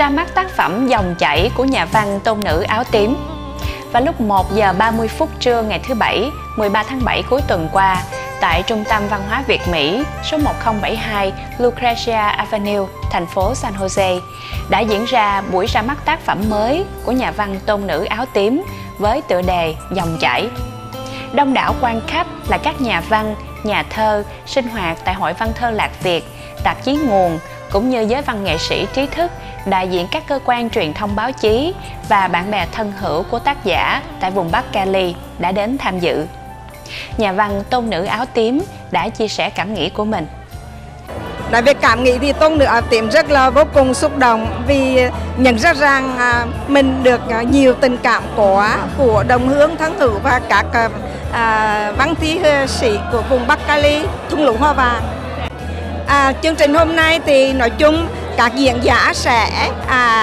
mắt tác phẩm Dòng chảy của nhà văn tôn nữ áo tím. Vào lúc 1 giờ 30 phút trưa ngày thứ Bảy, 13 tháng 7 cuối tuần qua, tại Trung tâm Văn hóa Việt Mỹ, số 1072 Lucretia Avenue, thành phố San Jose, đã diễn ra buổi ra mắt tác phẩm mới của nhà văn tôn nữ áo tím với tựa đề Dòng chảy. Đông đảo quan khách là các nhà văn, nhà thơ sinh hoạt tại Hội Văn thơ Lạc Việt, tạp chí Nguồn, cũng như giới văn nghệ sĩ trí thức, đại diện các cơ quan truyền thông báo chí và bạn bè thân hữu của tác giả tại vùng Bắc Cali đã đến tham dự. Nhà văn tôn nữ áo tím đã chia sẻ cảm nghĩ của mình. Nói về cảm nghĩ thì tôn nữ áo tím rất là vô cùng xúc động vì nhận ra rằng mình được nhiều tình cảm của đồng hương thân hữu và các văn thi sĩ của vùng Bắc Cali, thung lũng hoa vàng. Chương trình hôm nay thì nói chung các diễn giả sẽ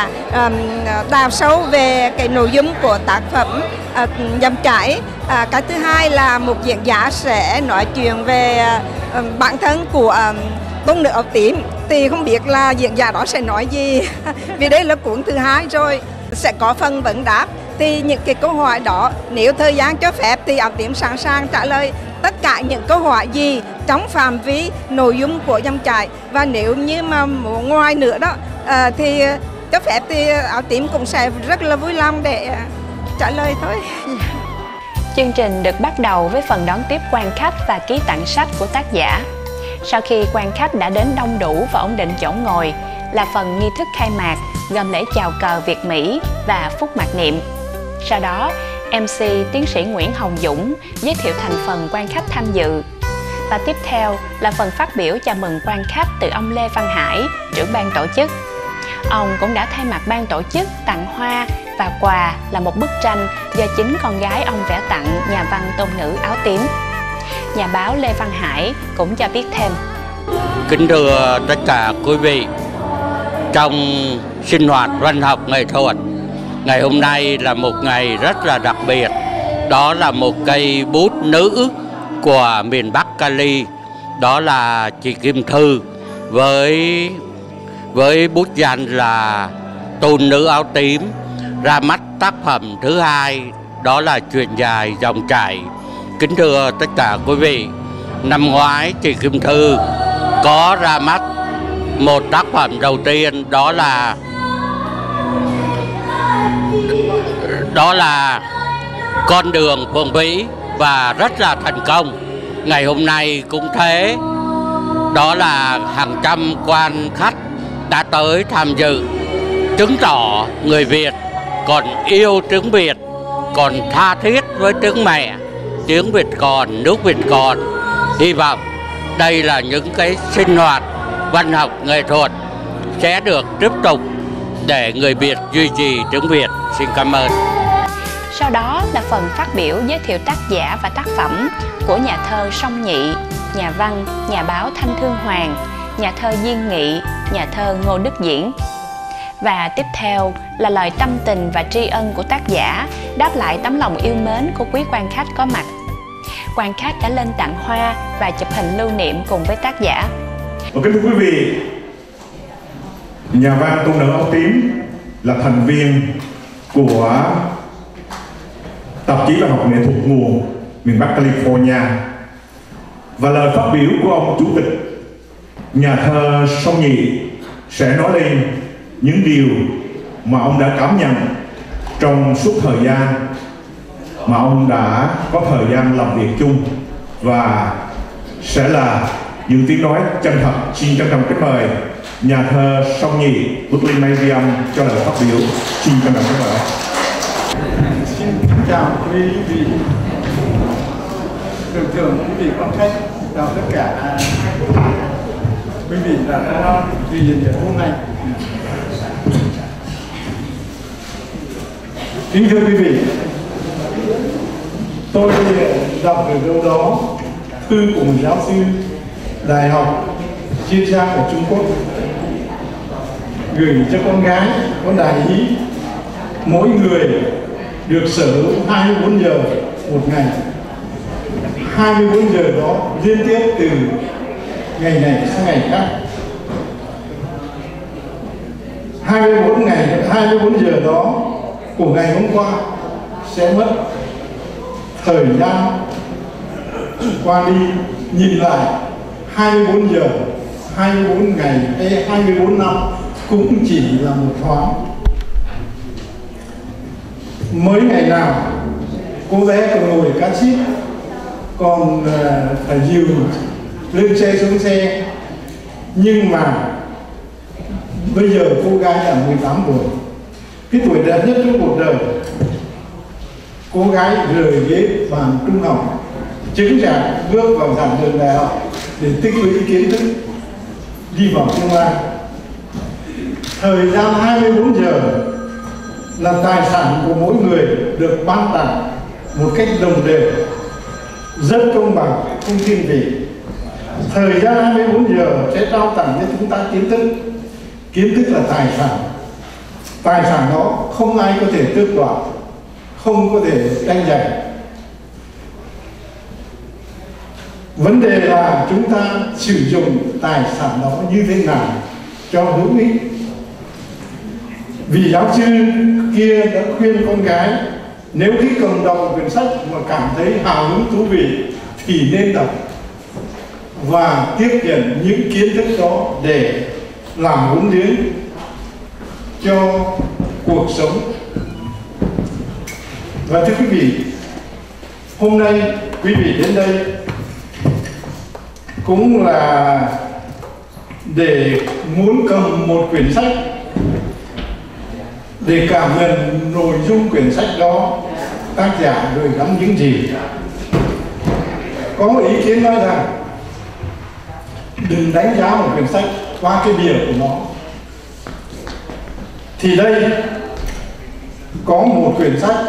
đào sâu về cái nội dung của tác phẩm Dòng chảy. Cái thứ hai là một diễn giả sẽ nói chuyện về bản thân của tôn nữ áo tím, thì không biết là diễn giả đó sẽ nói gì vì đây là cuốn thứ hai rồi. Sẽ có phần vấn đáp, thì những cái câu hỏi đó nếu thời gian cho phép thì áo tím sẵn sàng trả lời tất cả những câu hỏi gì trong phạm vi nội dung của Dòng chảy. Và nếu như mà ngoài nữa đó thì cho phép thì áo tím cũng sẽ rất là vui lòng để trả lời thôi. Chương trình được bắt đầu với phần đón tiếp quan khách và ký tặng sách của tác giả. Sau khi quan khách đã đến đông đủ và ổn định chỗ ngồi, là phần nghi thức khai mạc gồm lễ chào cờ Việt Mỹ và phút mặc niệm. Sau đó, MC tiến sĩ Nguyễn Hồng Dũng giới thiệu thành phần quan khách tham dự. Và tiếp theo là phần phát biểu chào mừng quan khách từ ông Lê Văn Hải, trưởng ban tổ chức. Ông cũng đã thay mặt ban tổ chức tặng hoa và quà là một bức tranh do chính con gái ông vẽ tặng nhà văn tôn nữ áo tím. Nhà báo Lê Văn Hải cũng cho biết thêm. Kính thưa tất cả quý vị, trong sinh hoạt văn học nghệ thuật, ngày hôm nay là một ngày rất là đặc biệt. Đó là một cây bút nữ của miền Bắc Cali, đó là chị Kim Thư, với bút danh là Tôn nữ áo tím, ra mắt tác phẩm thứ hai, đó là truyện dài Dòng chảy. Kính thưa tất cả quý vị, năm ngoái chị Kim Thư có ra mắt một tác phẩm đầu tiên, đó là Con đường Phượng Vĩ, và rất là thành công. Ngày hôm nay cũng thế, đó là hàng trăm quan khách đã tới tham dự, chứng tỏ người Việt còn yêu tiếng Việt, còn tha thiết với tiếng mẹ, tiếng Việt còn, nước Việt còn. Hy vọng đây là những cái sinh hoạt văn học nghệ thuật sẽ được tiếp tục để người Việt duy trì tiếng Việt. Xin cảm ơn. Sau đó là phần phát biểu giới thiệu tác giả và tác phẩm của nhà thơ Song Nhị, nhà văn, nhà báo Thanh Thương Hoàng, nhà thơ Diên Nghị, nhà thơ Ngô Đức Diễn. Và tiếp theo là lời tâm tình và tri ân của tác giả đáp lại tấm lòng yêu mến của quý quan khách có mặt. Quan khách đã lên tặng hoa và chụp hình lưu niệm cùng với tác giả. Kính thưa quý vị, nhà văn tôn nữ áo tím là thành viên của tạp chí văn học nghệ thuật Nguồn miền Bắc California, và lời phát biểu của ông chủ tịch nhà thơ Song Nhị sẽ nói lên những điều mà ông đã cảm nhận trong suốt thời gian mà ông đã có thời gian làm việc chung, và sẽ là những tiếng nói chân thật. Xin trân trọng kính mời nhà thơ Song Nhị bước lên máy ghi âm cho lời phát biểu. Xin trân trọng kính mời. Xin chào quý vị thượng quý vị quan khách, chào tất cả quý vị đã có duy hiện giờ hôm nay. Kính thưa quý vị, tôi đọc được đâu đó thư của một giáo sư đại học chuyên gia ở Trung Quốc gửi cho con gái có đại ý mỗi người được sở hữu 24 giờ một ngày. 24 giờ đó liên tiếp từ ngày này sang ngày khác. 24 ngày, 24 giờ đó của ngày hôm qua sẽ mất thời gian qua đi, nhìn lại 24 giờ, 24 ngày hay 24 năm cũng chỉ là một thoáng. Mới ngày nào cô bé còn ngồi cát xít, còn phải dìu lên xe xuống xe, nhưng mà bây giờ cô gái đã 18 tuổi, cái tuổi đẹp nhất trong cuộc đời. Cô gái rời ghế bàn trung học, chứng chạc bước vào giảng đường đại học để tích lũy kiến thức đi vào tương lai. Thời gian 24 giờ là tài sản của mỗi người được ban tặng một cách đồng đều, rất công bằng, không thiên vị. Thời gian 24 giờ sẽ trao tặng cho chúng ta kiến thức. Kiến thức là tài sản. Tài sản đó không ai có thể tước đoạt, không có thể tranh giành. Vấn đề là chúng ta sử dụng tài sản đó như thế nào cho hữu ích. Vị giáo sư kia đã khuyên con gái nếu khi cầm đọc quyển sách mà cảm thấy hào hứng thú vị thì nên đọc và tiếp nhận những kiến thức đó để làm huấn luyện cho cuộc sống. Và thưa quý vị, hôm nay quý vị đến đây cũng là để muốn cầm một quyển sách để cảm nhận nội dung quyển sách đó tác giả gửi gắm những gì. Có một ý kiến nói rằng đừng đánh giá một quyển sách qua cái bìa của nó. Thì đây có một quyển sách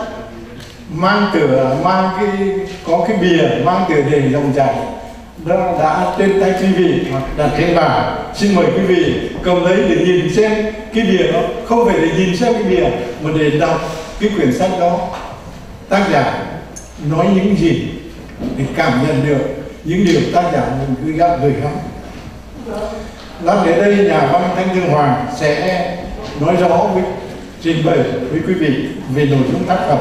có cái bìa mang tựa đề Dòng chảy, đã trên tay quý vị hoặc đặt trên bàn. Xin mời quý vị cầm lấy để nhìn xem cái bìa đó, không phải để nhìn xem cái bìa mà để đọc cái quyển sách đó tác giả nói những gì, để cảm nhận được những điều tác giả mình gửi gắm. Lát đến đây nhà văn Thanh Dương Hoàng sẽ nói rõ với trình bày với quý vị về nội dung tác phẩm.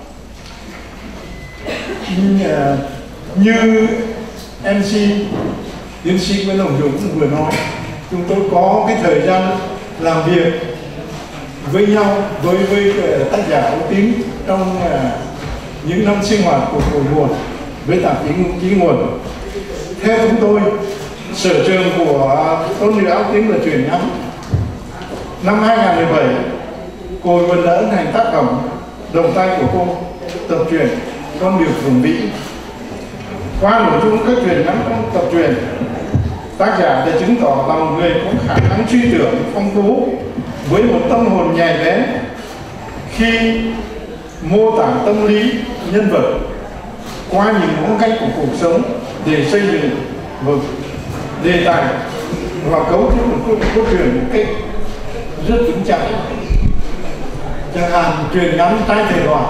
Như MC tiến sĩ Nguyễn Hồng Dũng vừa nói, chúng tôi có cái thời gian làm việc với nhau với tác giả Âu Tín trong những năm sinh hoạt của Cội Nguồn với tạp chí Nguồn. Theo chúng tôi, sở trường của tôn nữ Áo Tím là truyện ngắn. Năm 2017, Cội Nguồn đã ấn hành tác phẩm Đồng tay của cô, tập truyện Con đường Phường Vĩ. Qua nội dung các truyện ngắn trong tập truyện, tác giả đã chứng tỏ là một người có khả năng suy tưởng phong phú với một tâm hồn nhạy bén khi mô tả tâm lý nhân vật qua những ngõ ngách của cuộc sống để xây dựng một đề tài và cấu trúc một câu chuyện một cách rất vững chắc. Chẳng hạn truyện ngắn Trai Thời Đoàn,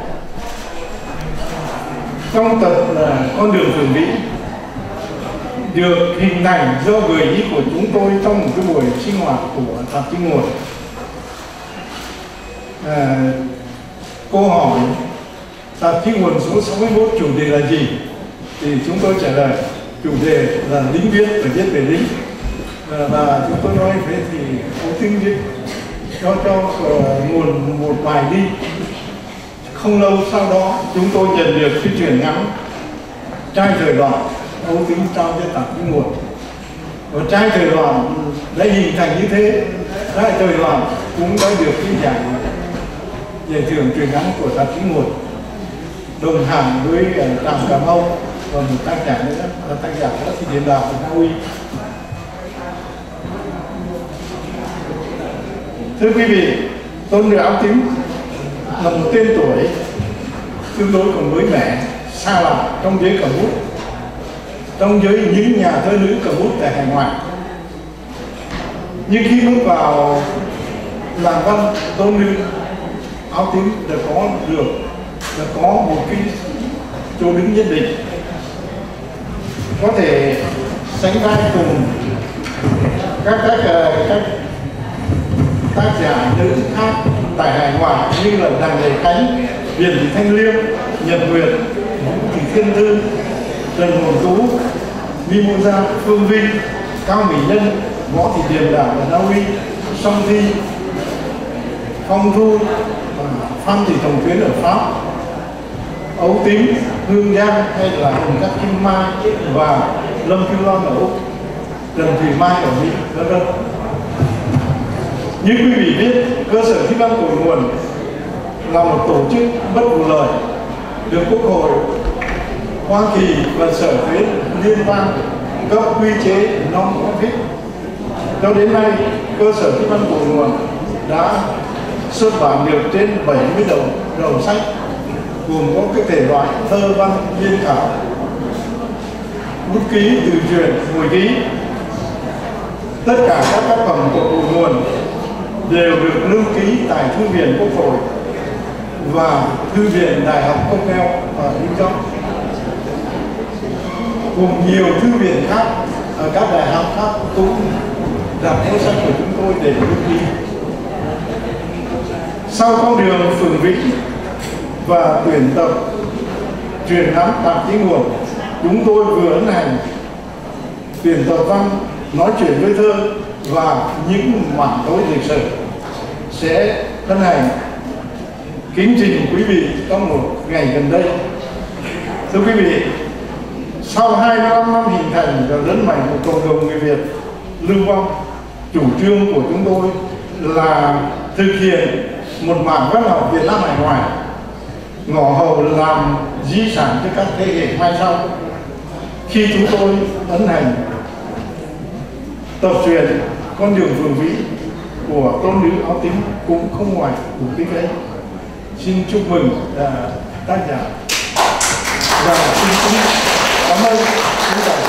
trong tập là Con đường Phường Vĩ được hình ảnh do gợi ý của chúng tôi trong một cái buổi sinh hoạt của tạp chí Nguồn. Cô hỏi tạp chí Nguồn số 61 chủ đề là gì, thì chúng tôi trả lời chủ đề là lính viết và viết về lính. Và chúng tôi nói thế thì Âu Tín viết cho Nguồn một bài đi. Không lâu sau đó chúng tôi nhận được cái truyện ngắn Trai Thời Đoàn, Âu Tín trao cho tạp chí Nguồn. Và Trai Thời Đoàn đã hình thành như thế. Trai Thời Đoàn cũng đã được cái giải thưởng truyện ngắn của tạp chí Nguồn, đồng hành với Trạm Cà Mau và một tác giả nữa là tác giả đó thì Điền Đào của Na Uy. Thưa quý vị, Tôn nữ Áo Tím là một tên tuổi tương đối còn mới mẻ, xa lạ trong giới cầm bút, trong giới những nhà thơ nữ cầm bút tại hải ngoại. Nhưng khi bước vào làng văn, Tôn nữ Áo Tím đã có một cái chỗ đứng nhất định, có thể sánh vai cùng các tác giả nữ khác tại hải ngoại như là Đặng Lệ Khánh, Điền Thị Thanh Liêm, Nhật Nguyệt, Thị Thiên Thư, Trần Hồn Tú, Mimosa, Phương Vinh, Cao Mỹ Nhân, Võ Thị Điềm Đảo ở Na Uy, Song Thi, Phong Thu, Phan Thị Thồng Tuyến ở Pháp, Ấu Tím, Hương Giang hay là Hồng Cát Kim Mai và Lâm Kiêu Loan ở Úc, Trần Thủy Mai ở Mỹ, v.v. Như quý vị biết, cơ sở thi văn cội nguồn là một tổ chức bất vụ lợi được Quốc hội Hoa Kỳ và Sở Thuế Liên bang cấp quy chế non-profit. Cho đến nay, cơ sở thi văn cội nguồn đã xuất bản được trên 70 đầu sách, gồm có các thể loại thơ văn, biên khảo, bút ký, từ truyện, hồi ký. Tất cả các tác phẩm của cội nguồn đều được lưu ký tại Thư viện Quốc hội và Thư viện Đại học Cornell ở New York, cùng nhiều thư viện khác ở các đại học khác cũng đặt cuốn sách của chúng tôi để lưu ký. Sau con đường phường vĩnh và tuyển tập truyền ngắn tạp chí nguồn, chúng tôi vừa ấn hành tuyển tập văn, nói chuyện với thơ và những mảnh tối lịch sử sẽ hân hạnh kính trình quý vị trong một ngày gần đây. Thưa quý vị, sau 25 năm hình thành và lớn mạnh của cộng đồng người Việt lưu vong, chủ trương của chúng tôi là thực hiện một mảng văn học Việt Nam hải ngoại, ngõ hầu làm di sản cho các thế hệ mai sau. Khi chúng tôi ấn hành tập truyện Con đường phường vĩ của tôn nữ áo tím cũng không ngoài mục đích ấy. Xin chúc mừng tác giả và xin cảm ơn quý vị.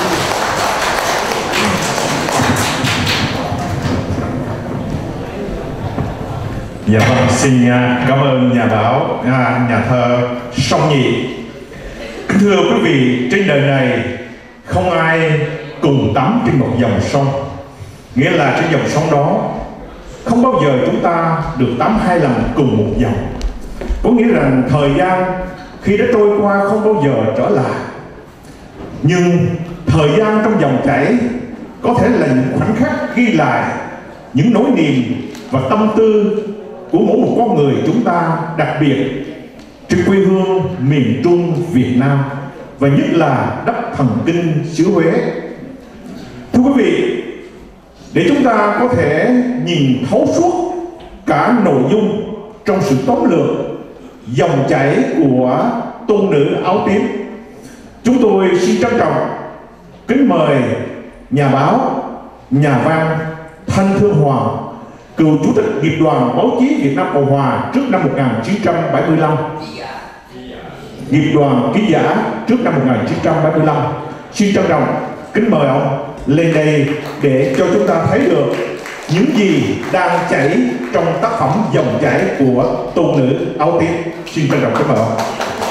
Dạ vâng, xin cảm ơn nhà báo, nhà thơ Song Nhị. Thưa quý vị, trên đời này không ai cùng tắm trên một dòng sông, nghĩa là trên dòng sông đó không bao giờ chúng ta được tắm hai lần cùng một dòng. Có nghĩa rằng thời gian khi đã trôi qua không bao giờ trở lại, nhưng thời gian trong dòng chảy có thể là những khoảnh khắc ghi lại những nỗi niềm và tâm tư của mỗi một con người chúng ta, đặc biệt trên quê hương miền Trung Việt Nam và nhất là đất thần kinh xứ Huế. Thưa quý vị, để chúng ta có thể nhìn thấu suốt cả nội dung trong sự tóm lược dòng chảy của tôn nữ áo tím, chúng tôi xin trân trọng kính mời nhà báo, nhà văn Thanh Thương Hoàng, cựu chủ tịch nghiệp đoàn báo chí Việt Nam Cộng Hòa trước năm 1975, nghiệp đoàn ký giả trước năm 1975. Xin trân trọng kính mời ông lên đây để cho chúng ta thấy được những gì đang chảy trong tác phẩm dòng chảy của tôn nữ áo tím. Xin trân trọng kính mời ông.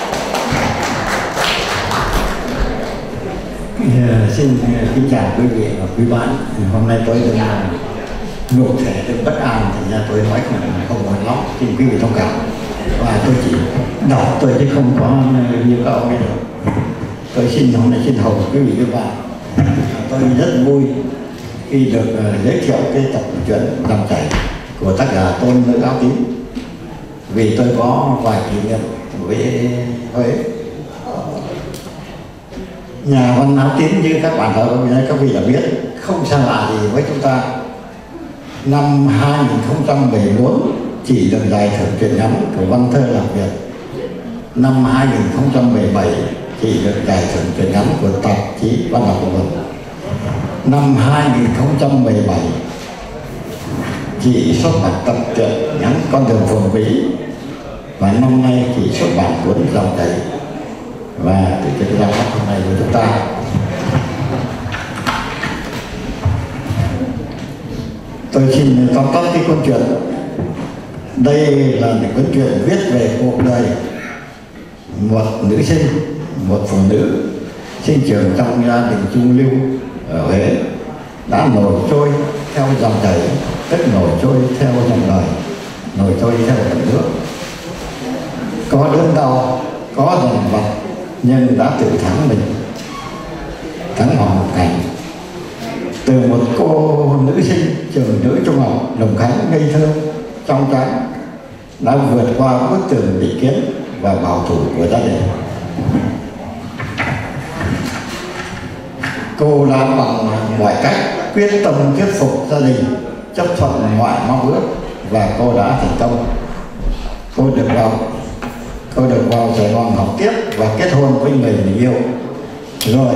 Xin kính chào quý vị và quý bạn. Hôm nay tôi được ngột thể được bất an, thành ra tôi nói không ngon lắm, xin quý vị thông cảm. Và tôi chỉ đọc tôi chứ không có như các ông ấy đâu. Tôi xin hôm nay xin hầu quý vị và bạn. Tôi rất vui khi được giới thiệu cái tập truyện dòng chảy của tác giả tôn nữ áo tím, vì tôi có vài kỷ niệm với Huế. Nhà văn áo tím như các bạn các vị đã biết không xa lạ gì với chúng ta. Năm 2014 chỉ được giải thưởng truyện ngắn của Văn Thơ Lạc Việt. Năm 2017 chỉ được giải thưởng truyện ngắn của tạp chí Văn học Cộng đồng. Năm 2017 chỉ xuất bản tập truyện ngắn Con đường phường vĩ, và năm nay chỉ xuất bản cuốn dòng chảy. Và từ cái giám đốc hôm nay của chúng ta, tôi xin tóm tắt cái câu chuyện. Đây là một câu chuyện viết về cuộc đời một nữ sinh, một phụ nữ sinh trưởng trong gia đình trung lưu ở Huế, đã nổi trôi theo dòng chảy, tức nổi trôi theo dòng đời, nổi trôi theo dòng nước. Có đớn đau, có dằn vặt, nhưng đã tự thắng mình, thắng hoàn cảnh. Từ một cô nữ sinh trường nữ trung học Đồng Khánh ngây thơ, trong trắng, đã vượt qua bức tường định kiến và bảo thủ của gia đình. Cô đã bằng mọi cách quyết tâm thuyết phục gia đình chấp thuận mọi mong ước và cô đã thành công. Cô được vào Sài Gòn học tiếp và kết hôn với người mình yêu. Rồi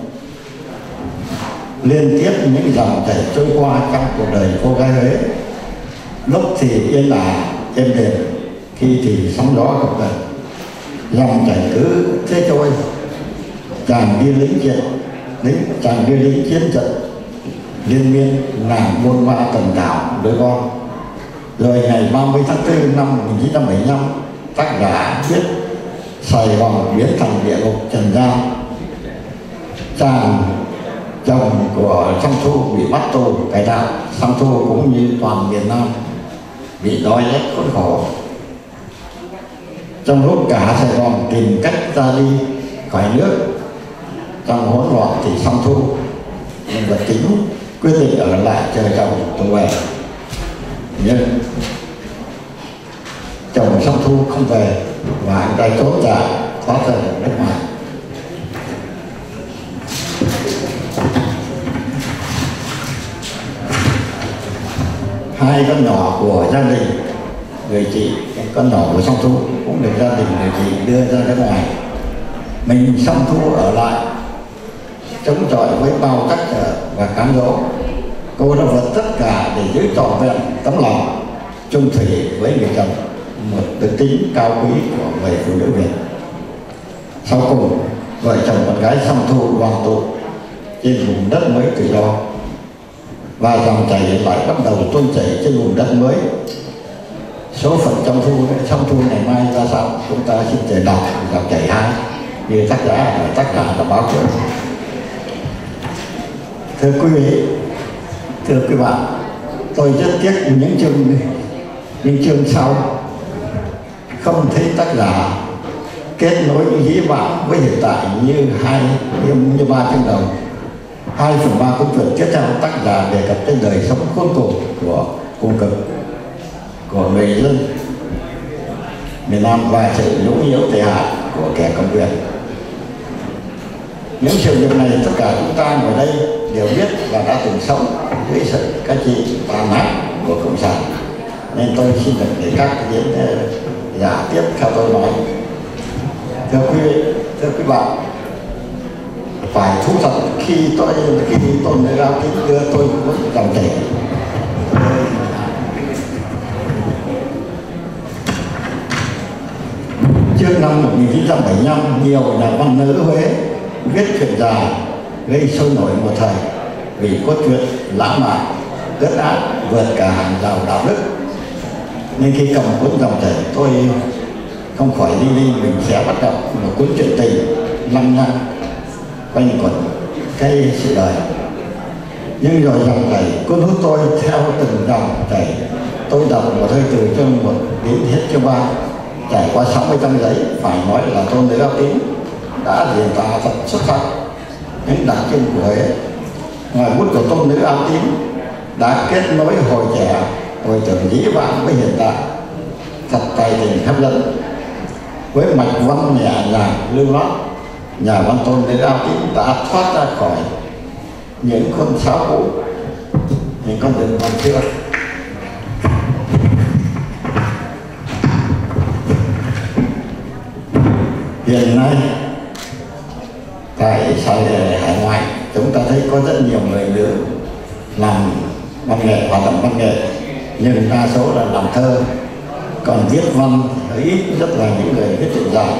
liên tiếp những dòng chảy trôi qua trong cuộc đời cô gái Huế. Lúc thì yên ả êm đềm, khi thì sóng gió gập ghềnh. Dòng chảy cứ thế trôi. Chàng đi lính chiến trận liên miên nàng buôn ba tần đảo đôi con. Rồi ngày 30 tháng 4 năm 1975, tác giả viết Sài Gòn biến thành địa ngục trần gian. Chàng chồng của Song Thu bị bắt tù cải tạo. Song Thu cũng như toàn miền Nam bị đói rét khốn khổ. Trong lúc cả Sài Gòn tìm cách ra đi khỏi nước trong hỗn loạn thì Song Thu, nhân vật chính, quyết định ở lại chờ chồng tù về. Nhưng chồng Song Thu không về và anh ta trốn chạy thoát ra nước ngoài. Hai con nhỏ của gia đình người chị, con nhỏ của Song Thu cũng được gia đình người chị đưa ra nước ngoài. Mình Song Thu ở lại chống chọi với bao trắc trở và cám dỗ. Cô đã vượt tất cả để giữ trọn vẹn tấm lòng chung thủy với người chồng, một đức tính cao quý của người phụ nữ Việt. Sau cùng, vợ chồng con gái Song Thu đoàn tụ trên vùng đất mới tự do, và dòng chảy lại bắt đầu tuôn chảy trên vùng đất mới. Số phận Song Thu ngày mai ra sao, chúng ta xin chờ đọc dòng chảy 2 như tác giả đã báo trước. Thưa quý vị, thưa quý bạn, tôi rất tiếc những chương sau không thấy tác giả kết nối dĩ vãng với hiện tại như 3 chương đầu. 2/3 câu chuyện tiếp theo, tác giả đề cập đến đời sống khốn cùng của cung cực của người dân miền Nam và sự nhũng nhiễu tệ hại của kẻ cầm quyền. Những sự việc này tất cả chúng ta ngồi đây đều biết và đã từng sống dưới sự cai trị tàn ác của cộng sản, nên tôi xin được để các diễn giả tiếp theo tôi nói. Thưa quý vị, thưa quý bạn, phải thú thật khi Tôn Nữ Áo Tím đưa tôi cuốn dòng chảy. Trước năm 1975, nhiều nhà văn nữ Huế viết chuyện dài gây sôi nổi một thời vì cốt truyện lãng mạn, ướt át, vượt cả hàng rào đạo đức. Nên khi cầm cuốn dòng chảy, tôi không khỏi mình sẽ bắt gặp một cuốn truyện tình lăng nhăng quanh quẩn cái sự đời. Nhưng rồi dòng chảy cuốn hút tôi theo từng dòng chảy. Tôi đọc một hơi từ chương 1 đến hết chương 3, trải qua 60 trang giấy. Phải nói là Tôn Nữ Áo Tím đã diễn tả thật xuất sắc những đặc trưng của Huế. Ngòi bút của Tôn Nữ Áo Tím đã kết nối hồi trẻ, hồi tưởng dĩ vãng với hiện tại, thật tài tình hấp dẫn. Với mạch văn nhẹ nhàng lưu loát, nhà văn Tôn Nữ Áo Tím đã thoát ra khỏi những con sáo cũ, những con đường văn xưa. Hiện nay tại hải ngoại, chúng ta thấy có rất nhiều người nữ làm văn nghệ, hoạt động văn nghệ, nhưng đa số là làm thơ, còn viết văn thì ít, rất là những người viết truyện dài.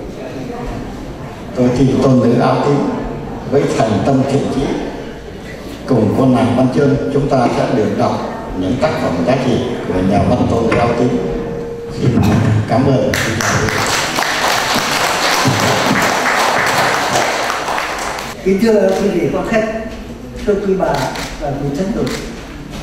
Tôi thì Tôn Nữ Áo Tím với thành tâm thiện chí cùng con nàng Văn Chương, chúng ta sẽ được đọc những tác phẩm giá trị của nhà văn Tôn Nữ Áo Tím. Xin cảm ơn. Kính thưa quý vị quan khách, thưa quý bà và quý thân hữu,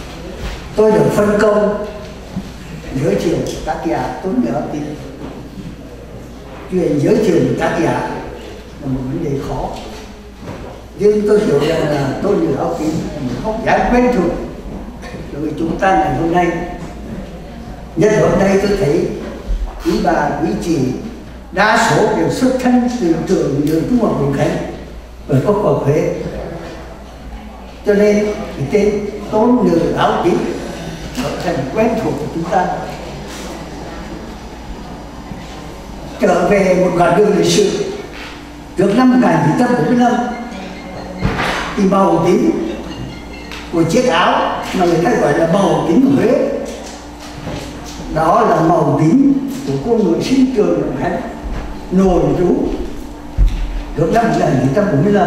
tôi được phân công giới thiệu tác giả Tôn Nữ Áo Tím. Chuyện giới thiệu tác giả là một vấn đề khó, nhưng tôi hiểu rằng là Tôn Nữ Áo Tím là một góc dáng quen thuộc đối với chúng ta ngày hôm nay. Nhất hôm nay tôi thấy quý bà, quý chị đa số đều xuất thân từ trường Trung học Nguyễn Khánh ở Cốc Bộc Huế, cho nên cái tên Tôn Nữ Áo Tím trở thành quen thuộc của chúng ta. Trở về một đoạn đường lịch sử trước năm 1945 thì màu tím của chiếc áo mà người ta gọi là màu tím Huế, đó là màu tím của cô nữ sinh trường Nguyễn Khánh nổi trú trước năm 1945.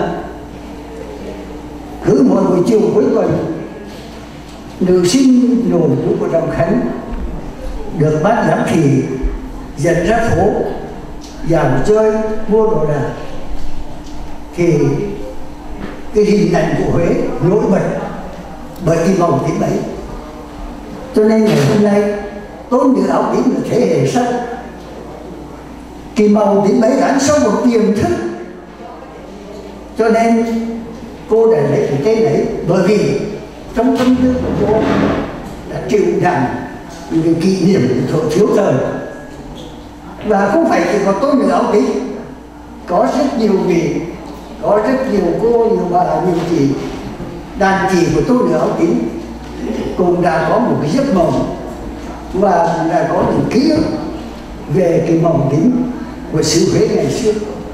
Cứ mỗi buổi chiều cuối tuần, nữ sinh nổi trú của Đồng Khánh được ban giám thị dẫn ra phố dạo chơi mua đồ đạc, thì cái hình ảnh của Huế nổi bật bởi cái màu tím ấy. Cho nên ngày hôm nay Tôn Nữ Áo Tím là thế hệ sau. Cái màu tím ấy gắn sau một tiềm thức, cho nên cô đã lấy cái tên ấy, bởi vì trong tâm tư của cô đã chịu đựng những kỷ niệm của thiếu thời. Và không phải chỉ có Tôn Nữ Áo Tím, có rất nhiều vị, có rất nhiều cô, nhiều bà, nhiều chị, đàn chị của Tôn Nữ Áo Tím cũng đã có một cái giấc mộng và đã có những ký ức về cái màu tím của xứ Huế ngày xưa.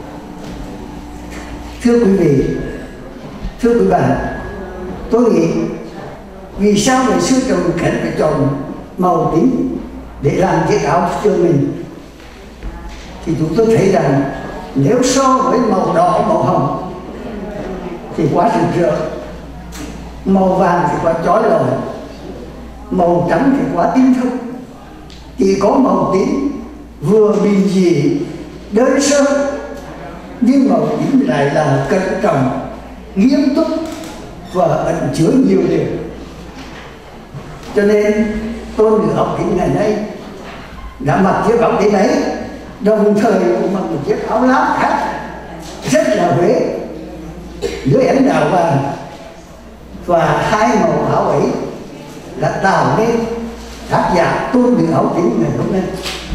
Thưa quý vị, thưa quý bạn, tôi nghĩ vì sao ngày xưa chồng Khánh phải chọn màu tím để làm chiếc áo cho mình, thì chúng tôi thấy rằng nếu so với màu đỏ, màu hồng thì quá rực rỡ, màu vàng thì quá chói lọi, màu trắng thì quá tinh thông. Chỉ có màu tím vừa bình dị, đơn sơ, nhưng màu tím lại là cẩn trọng, nghiêm túc và ẩn chứa nhiều điều. Cho nên Tôn Nữ Áo Tím ngày nay đã mặc chiếc áo tím ấy, đồng thời cũng mặc một chiếc áo lam khác rất là Huế dưới ánh đào vàng, và hai màu áo ấy đã tạo nên tác giả Tôn Nữ Áo Tím ngày hôm nay.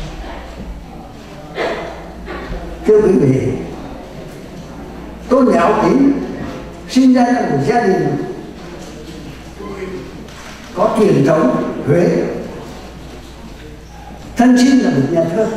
Thưa quý vị, Tôn Nữ Áo Tím sinh ra trong một gia đình có truyền thống Huế. Thân sinh là một nhà thơ.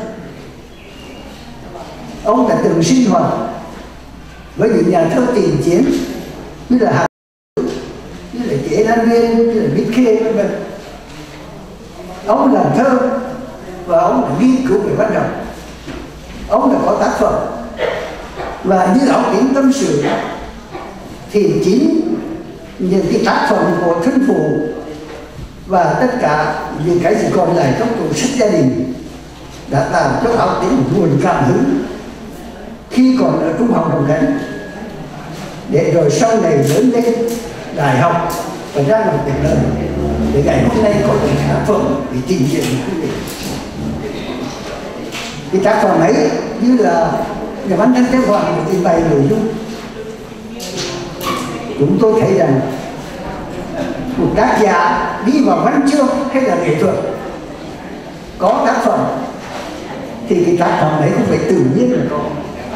Ông đã từng sinh hoạt với những nhà thơ tiền chiến như là Hà, như là Chế Lan Viên, như là Bích Khê, v.v. Ông làm thơ và ông đã nghiên cứu về văn học. Ông đã có tác phẩm, và như Áo Tím tâm sự thì chính những cái tác phẩm của thân phụ và tất cả những cái gì còn lại trong tủ sách gia đình đã tạo cho Áo Tím một nguồn cảm hứng khi còn ở trung học Đồng Khánh, để rồi sau này lớn lên đại học và ra làm việc lớn, để ngày hôm nay có những tác phẩm để trình diễn quý vị. Cái tác phẩm ấy như là nhà văn Trần Thế Hoàng để trình bày nội dung. Chúng tôi thấy rằng một tác giả đi vào văn chương hay là nghệ thuật có tác phẩm thì cái tác phẩm ấy không phải tự nhiên là có,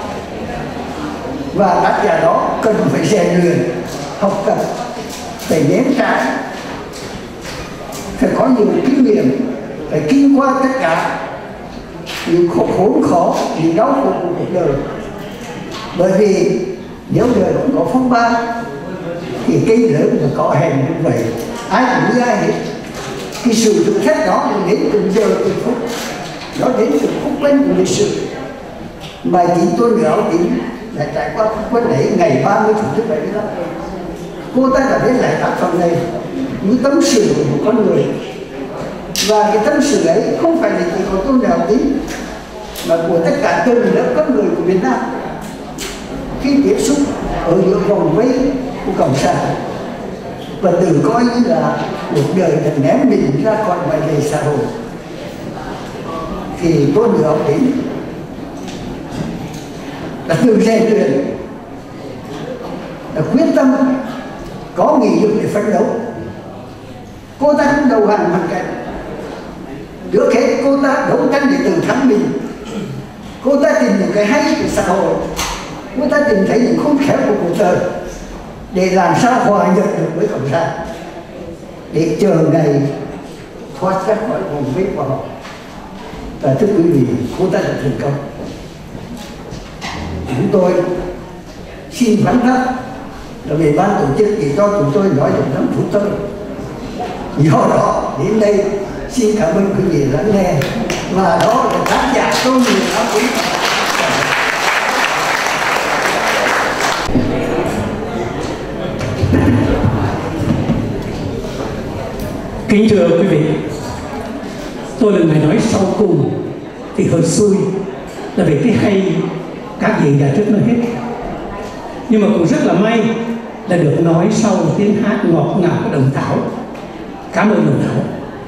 và tác giả đó cần phải rèn luyện, học tập, phải nếm trải, phải có nhiều kinh nghiệm, phải kinh qua tất cả những khốn khó, những đau khổ của cuộc đời. Bởi vì nếu đời không có phong ba thì cây lớn là có hèn như vậy, ai cũng như ai hết. Cái sự thử thách đó đến từng giờ từng phút, nó đến từ khúc quanh của lịch sử mà chính Tôn Nữ Áo Tím đã trải qua khúc quanh ấy ngày 30 tháng 7 đó. Cô ta đã viết lại tác phẩm này như tâm sự của một con người, và cái tâm sự ấy không phải là chỉ có Tôn Nữ Áo Tím mà của tất cả từng lớp con người của Việt Nam khi tiếp xúc ở giữa vòng vây của cộng sản, và tự coi như là cuộc đời đã ném mình ra khỏi ngoài lề xã hội, thì tôi nữ áo tím đã tự rèn luyện, đã quyết tâm có nghị lực để phấn đấu. Cô ta cũng đầu hàng hoàn cảnh. Trước hết cô ta đấu tranh để tự thắng mình. Cô ta tìm những cái hay của xã hội, cô ta tìm thấy những khôn khéo của cuộc đời để làm sao hòa nhập được với cộng sản, để chờ ngày thoát ra khỏi vòng vây của họ. Và thưa quý vị, cô ta đã thành công. Chúng tôi xin phán thác là về ban tổ chức chỉ cho chúng tôi nói được 5 phút thôi. Do đó đến đây xin cảm ơn quý vị lắng nghe, và đó là tác giả Tôn Nữ Áo Tím. Kính thưa quý vị, tôi là người nói sau cùng thì hơi xui là về cái hay các vị đã trước nói hết, nhưng mà cũng rất là may là được nói sau một tiếng hát ngọt ngào của Đồng Thảo. Cảm ơn Đồng Thảo.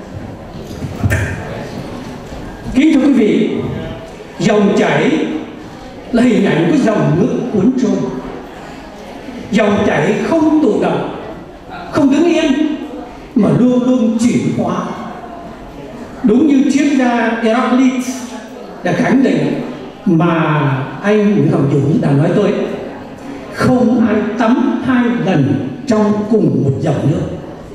Kính thưa quý vị, dòng chảy là hình ảnh của dòng nước cuốn trôi. Dòng chảy không tụ động, không đứng yên, mà luôn luôn chuyển hóa. Đúng như triết gia Heraclit đã khẳng định mà anh Nguyễn Ngọc Dũng đã nói tôi: không ai tắm 2 lần trong cùng một dòng nước.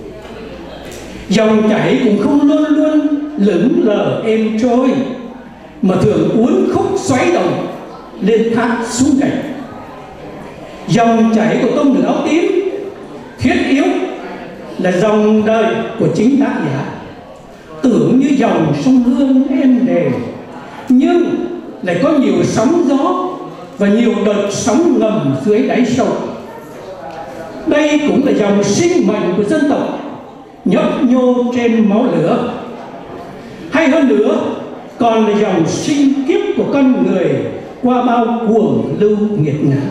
Dòng chảy cũng không luôn luôn lững lờ êm trôi, mà thường uốn khúc xoáy động lên thác xuống gạch. Dòng chảy của Tôn Nữ Áo Tím thiết yếu là dòng đời của chính tác giả, tưởng như dòng sông Hương êm đềm, nhưng lại có nhiều sóng gió và nhiều đợt sóng ngầm dưới đáy sâu. Đây cũng là dòng sinh mệnh của dân tộc nhấp nhô trên máu lửa, hay hơn nữa còn là dòng sinh kiếp của con người qua bao cuồng lưu nghiệt ngã.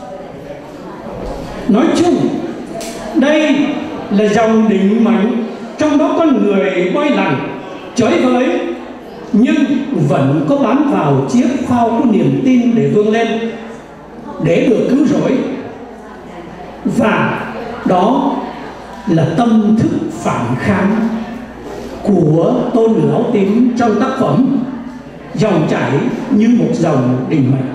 Nói chung, đây là dòng định mệnh, trong đó con người bơi lặn chới với, nhưng vẫn có bám vào chiếc phao của niềm tin để vươn lên, để được cứu rỗi. Và đó là tâm thức phản kháng của Tôn Nữ Áo Tím trong tác phẩm Dòng chảy như một dòng định mệnh.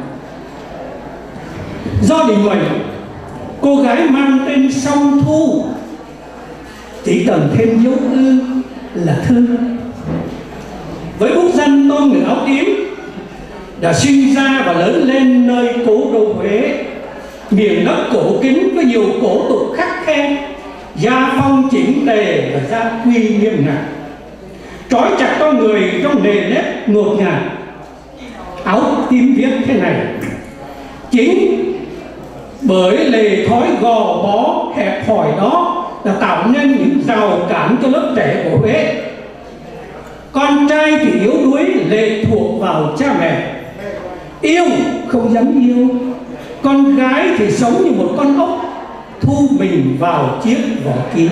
Do định mệnh, cô gái mang tên Song Thu chỉ cần thêm dấu ư là thư. Với bút danh Tôn Nữ Áo Tím đã sinh ra và lớn lên nơi cố đô Huế, miền đất cổ kính với nhiều cổ tục khắt khe, gia phong chỉnh tề và gia quy nghiêm ngặt, trói chặt con người trong nề nếp ngột ngạt. Áo Tím viết thế này: chính bởi lề thói gò bó hẹp hòi đó đã tạo nên những rào cản cho lớp trẻ của Huế. Con trai thì yếu đuối lệ thuộc vào cha mẹ, yêu không dám yêu. Con gái thì sống như một con ốc thu mình vào chiếc vỏ kín.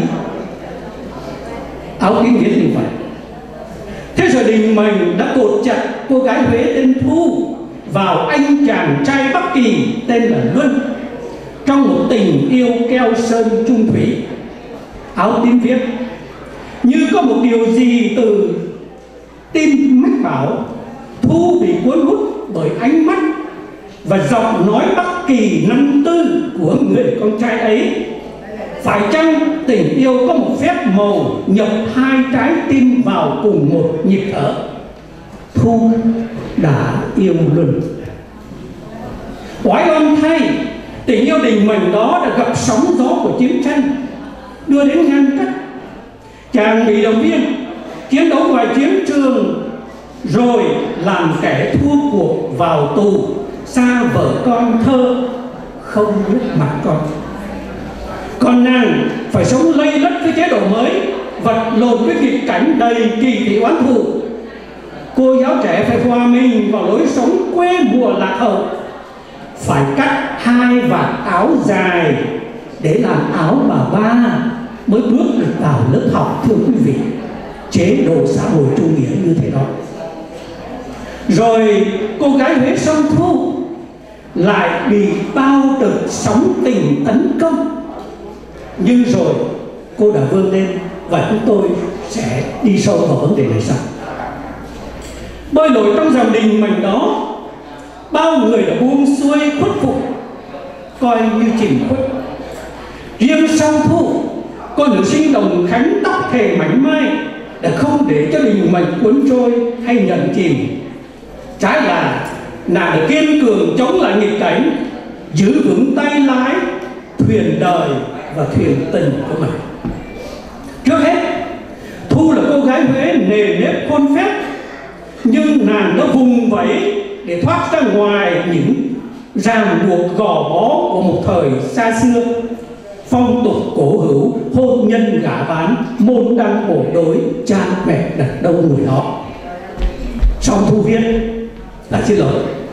Áo Tím viết như vậy. Thế rồi định mệnh đã cột chặt cô gái Huế tên Thu vào anh chàng trai Bắc Kỳ tên là Luân, trong một tình yêu keo sơn chung thủy. Áo Tím viết: như có một điều gì từ tim mách bảo, Thu bị cuốn hút bởi ánh mắt và giọng nói Bắc Kỳ năm tư của người con trai ấy. Phải chăng tình yêu có một phép màu nhập 2 trái tim vào cùng một nhịp thở? Thu đã yêu Luân. Oái oăm thay, tình yêu định mệnh đó đã gặp sóng gió của chiến tranh, đưa đến ngang cắt. Chàng bị động viên, chiến đấu ngoài chiến trường, rồi làm kẻ thua cuộc vào tù, xa vợ con thơ, không biết mặt con. Còn nàng phải sống lây lất với chế độ mới, vật lộn với nghịch cảnh đầy kỳ thị oán thù. Cô giáo trẻ phải hòa mình vào lối sống quê mùa lạc hậu, phải cắt 2 vạt áo dài để làm áo bà ba, mới bước được vào lớp học, thưa quý vị, chế độ xã hội chủ nghĩa như thế đó. Rồi cô gái Huế Song Thu lại bị bao đợt sóng tình tấn công, nhưng rồi cô đã vươn lên, và chúng tôi sẽ đi sâu vào vấn đề này sau. Bơi lội trong dòng đình mình đó, bao người đã buông xuôi khuất phục, coi như chìm khuất. Riêng Song Thu, cô nữ sinh Đồng Khánh tóc thề mảnh mai, đã không để cho đình mình cuốn trôi hay nhận chìm. Trái lại, nàng đã kiên cường chống lại nghịch cảnh, giữ vững tay lái thuyền đời và thuyền tình của mình. Trước hết, Thu là cô gái Huế nề nếp khôn phép, nhưng nàng đã vùng vẫy để thoát ra ngoài những ràng buộc gò bó của một thời xa xưa. Phong tục cổ hữu, hôn nhân gả bán, môn đăng hộ đối, cha mẹ đặt đâu người đó. Song Thu viết, xin lỗi,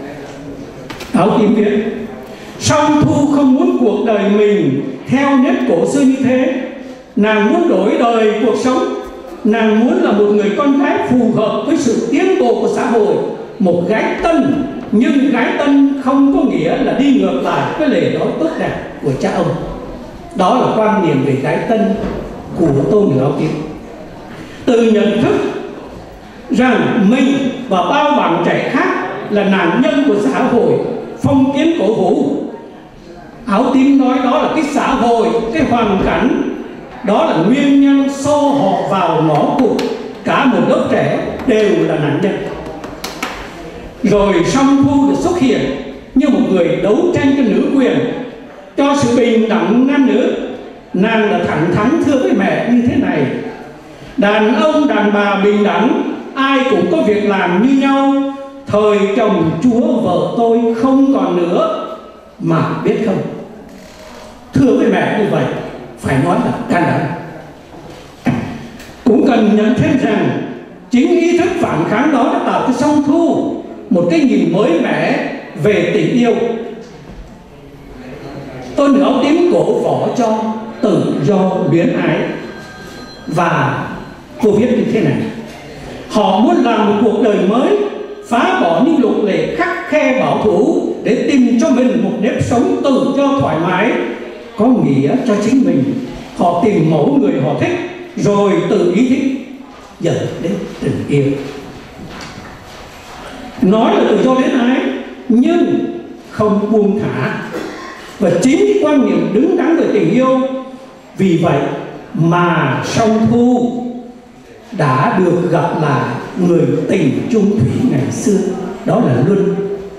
Áo Tím viết: Song Thu không muốn cuộc đời mình theo nếp cổ xưa như thế. Nàng muốn đổi đời cuộc sống. Nàng muốn là một người con gái phù hợp với sự tiến bộ của xã hội, một gái Tân. Nhưng gái Tân không có nghĩa là đi ngược lại với lề lối tốt đẹp của cha ông. Đó là quan niệm về gái Tân của Tô Nữ Áo Tím. Từ nhận thức rằng mình và bao bạn trẻ khác là nạn nhân của xã hội phong kiến cổ hủ, Áo Tím nói đó là cái xã hội, cái hoàn cảnh, đó là nguyên nhân xô họ vào ngõ cụt. Cả một lớp trẻ đều là nạn nhân. Rồi Song Thu được xuất hiện như một người đấu tranh cho nữ quyền, cho sự bình đẳng nam nữ. Nàng đã thẳng thắn thưa với mẹ như thế này: đàn ông đàn bà bình đẳng, ai cũng có việc làm như nhau. Thời chồng chúa vợ tôi không còn nữa, mà biết không? Thưa với mẹ như vậy, phải nói là can đảm. Cũng cần nhận thêm rằng chính ý thức phản kháng đó đã tạo cho Song Thu một cái nhìn mới mẻ về tình yêu. Tô Nữ Áo Tím cổ võ cho tự do luyến ái, và cô viết như thế này: họ muốn làm một cuộc đời mới, phá bỏ những luật lệ khắt khe bảo thủ để tìm cho mình một nếp sống tự do thoải mái, có nghĩa cho chính mình. Họ tìm mẫu người họ thích, rồi tự ý thích dẫn đến tình yêu. Nói là tự do luyến ái nhưng không buông thả, và chính quan niệm đứng đắn về tình yêu. Vì vậy mà Song Thu đã được gặp lại người tình chung thủy ngày xưa, đó là Luân.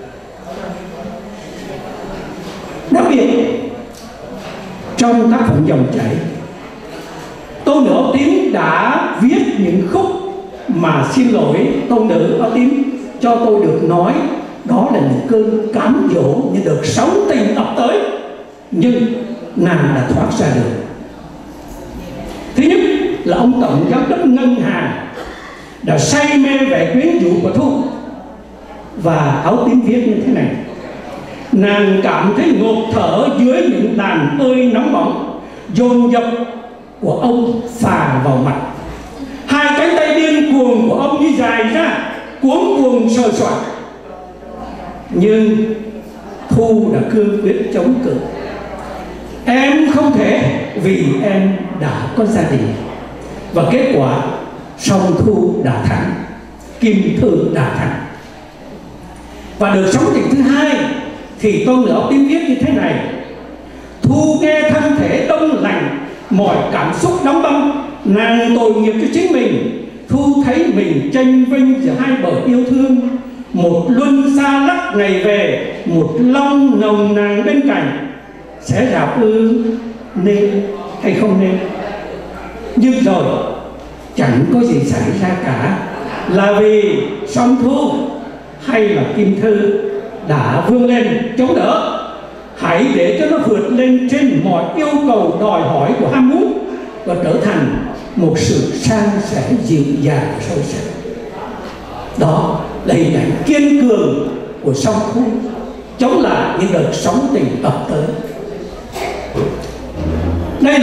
Đặc biệt trong tác phẩm Dòng Chảy, Tô Nữ Áo Tím đã viết những khúc mà xin lỗi Tô Nữ Áo Tím cho tôi được nói, đó là những cơn cám dỗ, những đợt sóng tình ập tới, nhưng nàng đã thoát ra được. Thứ nhất là ông tổng giám đốc ngân hàng đã say mê vẻ quyến rũ của Thu, và Áo Tím viết như thế này: nàng cảm thấy ngột thở dưới những đàn ơi nóng bỏng dồn dập của ông phà vào mặt. Hai cánh tay điên cuồng của ông như dài ra, cuống cuồng sờ soạn. Nhưng Thu đã cương quyết chống cự. Em không thể, vì em đã có gia đình. Và kết quả Song Thu đã thắng, Kim Thư đã thắng. Và đợt sóng tình thứ hai thì Tô Nữ Áo Tím viết như thế này: Thu nghe thân thể đông lạnh, mọi cảm xúc đóng băng, nàng tội nghiệp cho chính mình. Thu thấy mình tranh vinh giữa hai bờ yêu thương, một luân xa lắc ngày về, một long nồng nàn bên cạnh. Sẽ rào ư nên hay không nên? Nhưng rồi chẳng có gì xảy ra cả, là vì Song Thu hay là Kim Thư đã vươn lên chống đỡ. Hãy để cho nó vượt lên trên mọi yêu cầu đòi hỏi của ham muốn, và trở thành một sự san sẻ dịu dàng sâu sắc. Đó là hình ảnh kiên cường của Song Thu chống lại những đợt sóng tình ập tới. Đây là một thỏa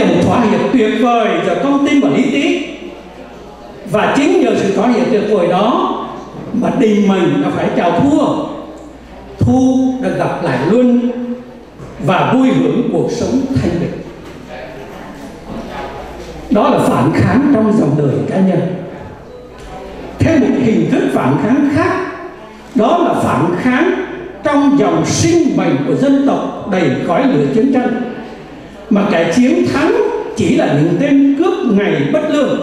hiệp tuyệt vời giữa con tim và lý trí. Và chính nhờ sự thỏa hiệp tuyệt vời đó mà Đình mình đã phải chào thua. Thu đã gặp lại Luân và vui hưởng cuộc sống thanh bình. Đó là phản kháng trong dòng đời cá nhân. Thêm một hình thức phản kháng khác, đó là phản kháng trong dòng sinh mệnh của dân tộc đầy khói lửa chiến tranh, mà kẻ chiến thắng chỉ là những tên cướp ngày bất lương.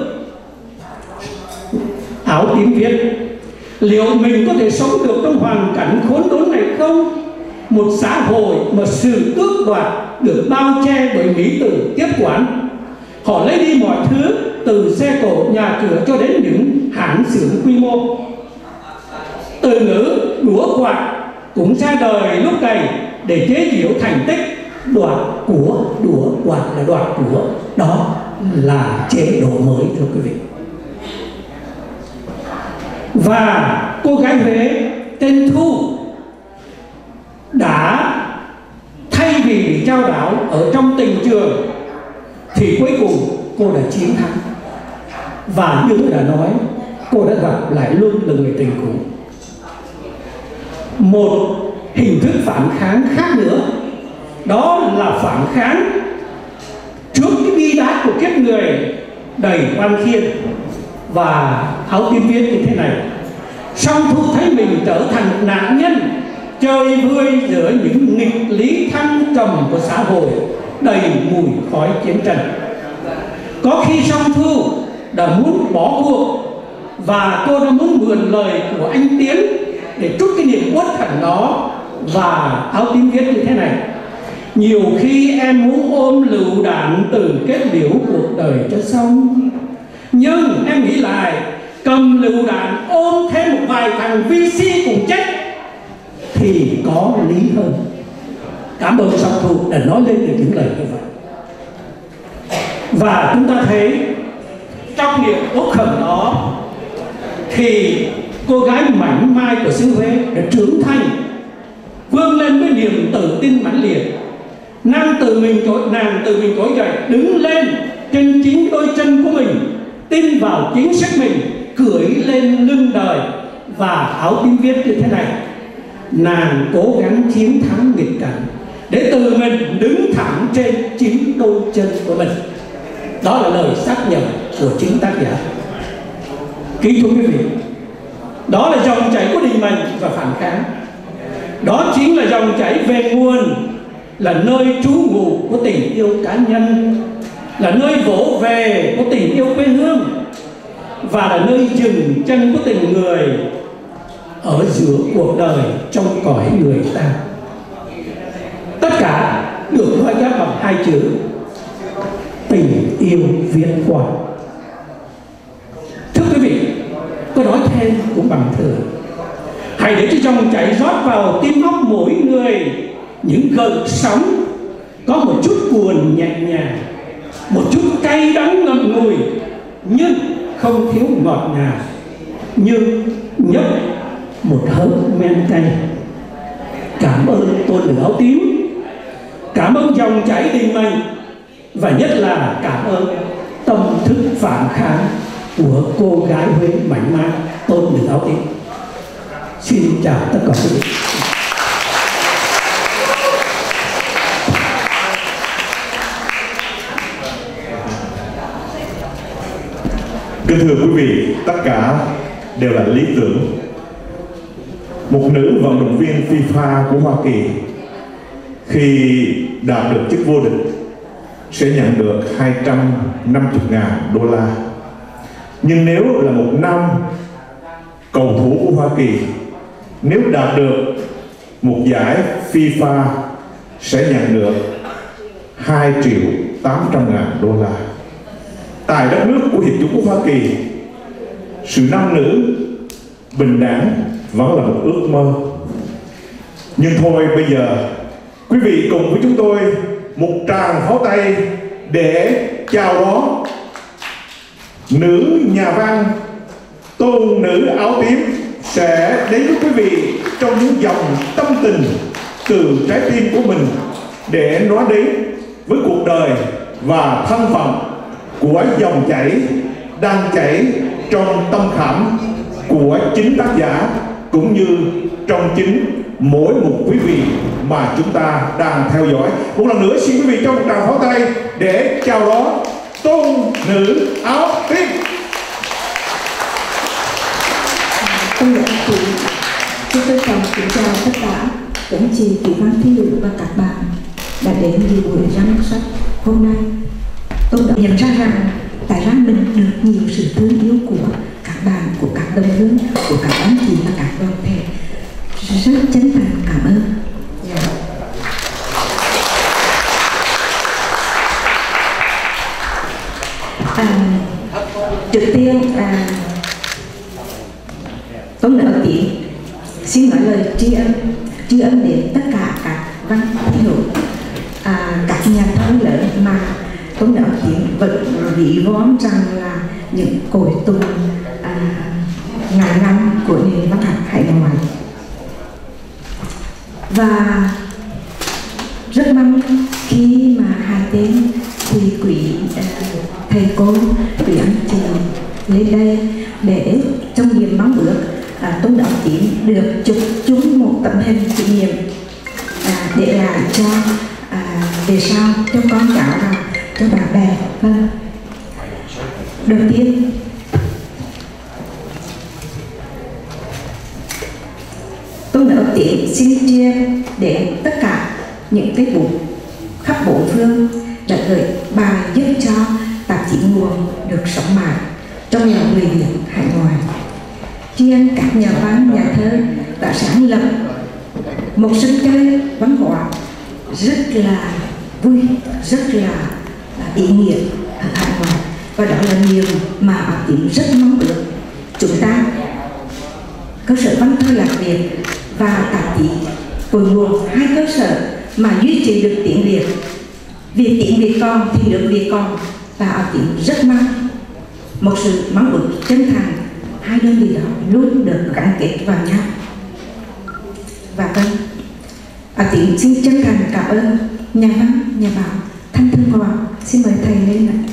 Áo tím viết: liệu mình có thể sống được trong hoàn cảnh khốn đốn này không? Một xã hội mà sự tước đoạt được bao che bởi mỹ tử tiếp quản. Họ lấy đi mọi thứ, từ xe cộ, nhà cửa cho đến những hãng xưởng quy mô. Từ ngữ đũa quạt cũng ra đời lúc này để chế giễu thành tích đoạt của. Đũa quạt là đoạt của. Đó là chế độ mới, thưa quý vị. Và cô gái Huế tên Thu đã thay vì bị trao đảo ở trong tình trường thì cuối cùng cô đã chiến thắng. Và như tôi đã nói, cô đã gặp lại Luân là người tình cũ. Một hình thức phản kháng khác nữa, đó là phản kháng trước cái bi đát của kiếp người đầy oan khiên. Và Áo tím viết như thế này: song Thu thấy mình trở thành nạn nhân chơi vơi giữa những nghịch lý thăng trầm của xã hội đầy mùi khói chiến tranh. Có khi song Thu đã muốn bỏ cuộc, và cô đã muốn mượn lời của anh Tiến để trút cái niềm uất hận đó. Và Áo tím viết như thế này: nhiều khi em muốn ôm lựu đạn từ kết liễu cuộc đời cho xong, nhưng em nghĩ lại, cầm lựu đạn ôm thêm một vài thằng VC cùng chết thì có lý hơn. Cảm ơn song Thu đã nói lên được những lời như vậy. Và chúng ta thấy trong niềm uất hận đó thì cô gái mảnh mai của xứ Huế đã trưởng thành, vươn lên với niềm tự tin mãnh liệt. Nàng tự mình trỗi dậy, đứng lên trên chính đôi chân của mình, tin vào chính sức mình, cưỡi lên lưng đời. Và Áo tím viết như thế này: nàng cố gắng chiến thắng nghịch cảnh để tự mình đứng thẳng trên chính đôi chân của mình. Đó là lời xác nhận của chính tác giả. Kính thưa quý vị, đó là dòng chảy của định mệnh và phản kháng. Đó chính là dòng chảy về nguồn, là nơi trú ngụ của tình yêu cá nhân, là nơi vỗ về của tình yêu quê hương, và là nơi dừng chân của tình người ở giữa cuộc đời trong cõi người ta. Tất cả được nói ghép bằng hai chữ: tình yêu viễn quang. Thưa quý vị, có nói thêm cũng bằng thừa. Hãy để cho dòng chảy rót vào tim óc mỗi người những gợn sóng có một chút buồn nhẹ nhàng, một chút cay đắng ngậm ngùi, nhưng không thiếu ngọt ngào, như nhấp một hớp men cay. Cảm ơn tôn nữ áo tím, cảm ơn dòng chảy định mệnh, và nhất là cảm ơn tâm thức phản kháng của cô gái Huế mảnh mai tôn nữ áo tím. Xin chào tất cả quý vị. Kính thưa quý vị, tất cả đều là lý tưởng. Một nữ vận động viên FIFA của Hoa Kỳ khi đạt được chức vô địch sẽ nhận được 250.000 đô la. Nhưng nếu là một nam cầu thủ của Hoa Kỳ, nếu đạt được một giải FIFA sẽ nhận được 2.800.000 đô la. Tại đất nước của Hiệp chủng quốc Hoa Kỳ, sự nam nữ bình đẳng vẫn là một ước mơ. Nhưng thôi bây giờ, quý vị cùng với chúng tôi một tràng pháo tay để chào đón nữ nhà văn tôn nữ áo tím sẽ đến với quý vị trong những dòng tâm tình từ trái tim của mình để nói đến với cuộc đời và thân phận của dòng chảy đang chảy trong tâm khảm của chính tác giả cũng như trong chính mỗi một quý vị mà chúng ta đang theo dõi. Một lần nữa xin quý vị cho một tràng pháo tay để chào đón tôn nữ áo tím. Ông Nguyễn Thị, chúng tôi trân kính chào tất cả các anh chị, quý văn thi hữu và các bạn đã đến dự buổi ra mắt sách hôm nay. Tôi đã nhận ra rằng tại ra mình được nhiều sự thương yêu của các bạn, của các đồng hương, của các anh chị và các đoàn thể. Rất chân thành cảm ơn. Trước tiên tôi nợ tiếng xin nói lời tri ân đến tất cả các văn thi hữu, các nhà thơ lớn mà tôi nợ tiếng vẫn ví von rằng là những cội tùng ngàn năm của nền văn học hải ngoại. Và rất mong khi mà hai tên thì quý thầy cô, quý anh chị lên đây để trong niềm mong ước Tôn Đạo Tím được chụp chung một tấm hình kỷ niệm để lại cho về sau cho con cháu và cho bạn bè. Vâng. Đầu tiên Tôn Đạo Tím xin chia đến tất cả những cái bút khắp bốn phương đã gửi bài giúp cho tạp chí Nguồn được sống mãi trong lòng người Việt hải ngoại. Tri ân các nhà văn, nhà thơ đã sáng lập một sân chơi văn hóa rất là vui, rất là ý nghĩa ở hải ngoại, và đó là điều mà Áo Tím rất mong ước chúng ta, cơ sở văn thơ Lạc Việt và tạp chí Cội Nguồn, hai cơ sở mà duy trì được tiếng Việt. Vì tiếng Việt còn thì nước Việt còn, và Áo Tím rất mong một sự mong ước chân thành hai đơn vị đó luôn được gắn kết vào nhau. Và vâng, Áo Tím xin chân thành cảm ơn nhà văn, nhà báo Thanh Thương Hoàng. Xin mời thầy lên ạ.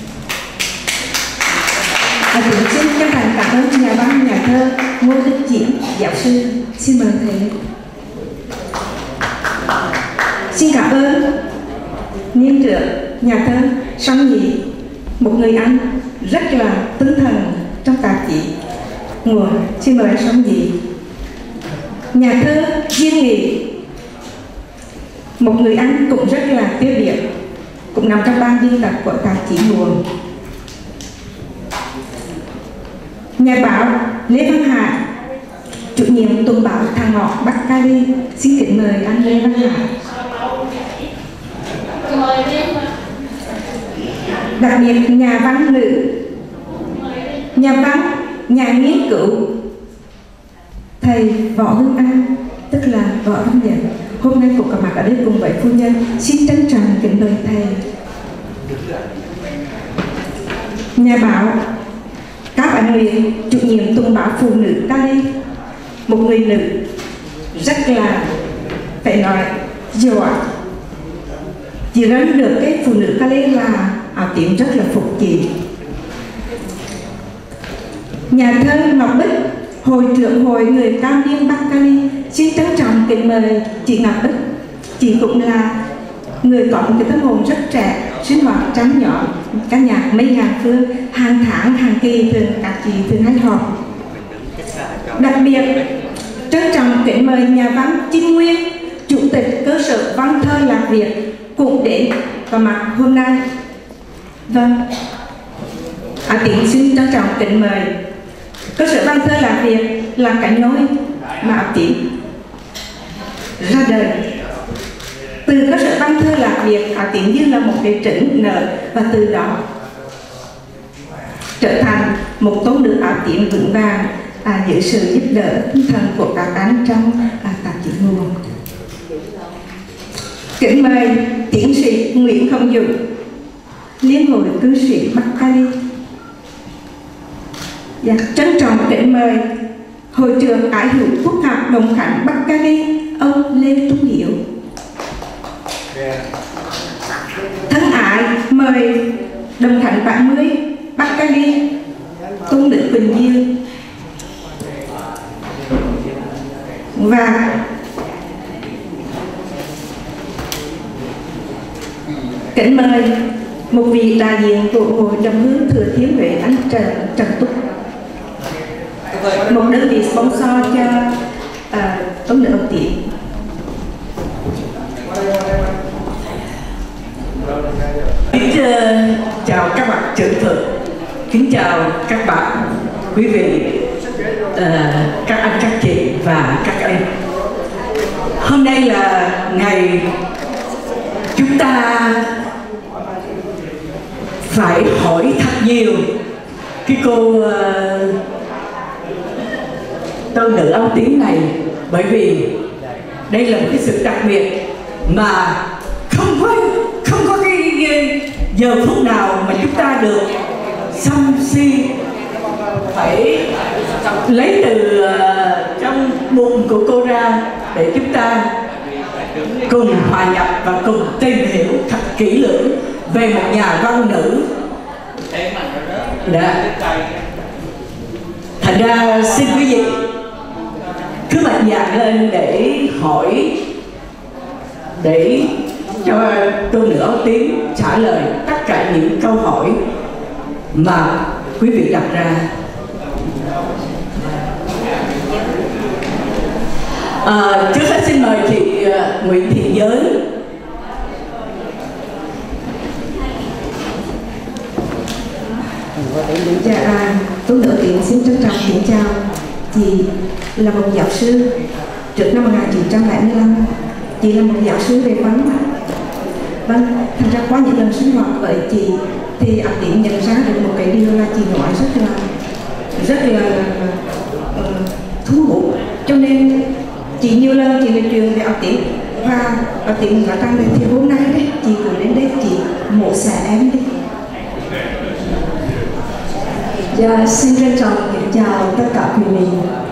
Áo Tím xin chân thành cảm ơn nhà văn, nhà thơ Ngô Đức Diễn, giáo sư. Xin mời thầy lên. Xin cảm ơn niên trưởng nhà thơ Song Nhị, một người Anh rất là tinh thần trong tạp chí Nguồn. Xin mời Song Nhị. Nhà thơ Diên Nghị, một người Anh cũng rất là tiêu biểu, cũng nằm trong ban biên tập của tạp chí Nguồn. Nhà báo Lê Văn Hải, chủ nhiệm tuần báo Thằng Ngọ Bắc Cali. Xin kính mời anh Lê Văn Hải. Đặc biệt nhà văn nữ, nhà văn, nhà nghiên cứu thầy Võ Hưng An, tức là Võ Văn Nhật, hôm nay cũng có mặt ở đây cùng với phu nhân. Xin trân trọng kính mời thầy. Nhà báo Cáp Ánh Nguyệt, chủ nhiệm tuần báo Phụ Nữ Cali, một người nữ rất là phải nói giỏi. Chỉ đến được cái Phụ Nữ Cali là Áo Tím rất là phục chị. Nhà thơ Ngọc Bích, hội trưởng hội người cao niên Bắc Cali. Xin trân trọng kính mời chị Ngọc Bích. Chị cũng là người có một cái tâm hồn rất trẻ, sinh hoạt trắng nhỏ, ca nhạc mấy ngàn phương, hàng tháng, hàng kỳ thường các chị thường hay họp. Đặc biệt trân trọng kính mời nhà văn Trinh Nguyên, chủ tịch cơ sở văn thơ Lạc Việt cũng đến có mặt hôm nay. Vâng, Áo Tím xin trân trọng kính mời. Cơ sở văn thơ Lạc Việt là cái nôi mà Áo Tím ra đời. Từ cơ sở văn thơ Lạc Việt, Áo Tím như là một cái trứng nở, và từ đó trở thành một tôn nữ Áo Tím vững vàng dưới sự giúp đỡ tinh thần của các anh trong tạp chí Nguồn. Kính mời tiến sĩ Nguyễn Không Dũng, Liên hội cư sĩ Bắc Cali. Dạ, trân trọng kính mời hội trưởng Ái hữu Quốc học Đồng Khánh Bắc Cali, ông Lê Trung Hiếu. Thân ái hại mời Đồng Khánh 70, Bắc Cali, Tôn Nữ Quỳnh Diêu và kính mời một vị đại diện của Hội Đồng Hương Thừa Thiên Huế, anh Trần Túc, một đơn vị sponsor cho Tôn Nữ Âu Tiến. Kính chào các bạn trưởng thực, kính chào các bạn, quý vị, các anh, các chị và các em. Hôm nay là ngày chúng ta phải hỏi thật nhiều cái cô Tôn Nữ Âu Tiến này, bởi vì đây là một cái sự đặc biệt mà không có cái giờ phút nào mà chúng ta được sân si phải lấy từ trong bụng của cô ra để chúng ta cùng hòa nhập và cùng tìm hiểu thật kỹ lưỡng về một nhà văn nữ. Thành ra xin quý vị cứ mạnh dạn lên để hỏi, để cho Tôn Nữ Âu Tiến trả lời tất cả những câu hỏi mà quý vị đặt ra. Trước hết xin mời chị Nguyễn Thị Giới. Dạ, Tôn Nữ Âu Tiến xin trân trọng kính chào. Chị là một giáo sư trước năm 1975. Chị là một giáo sư về văn hóa. Vâng, thành ra qua những lần sinh hoạt với chị thì Âu Tiến nhận ra được một cái điều là chị nói rất là thu hút. Cho nên chị nhiều lần chị nói chuyện với Âu Tiến, và Âu Tiến nói rằng thì hôm nay đấy chị cũng đến đây chị mổ xẻ em đi. Dạ, xin trân trọng kính chào tất cả quý vị.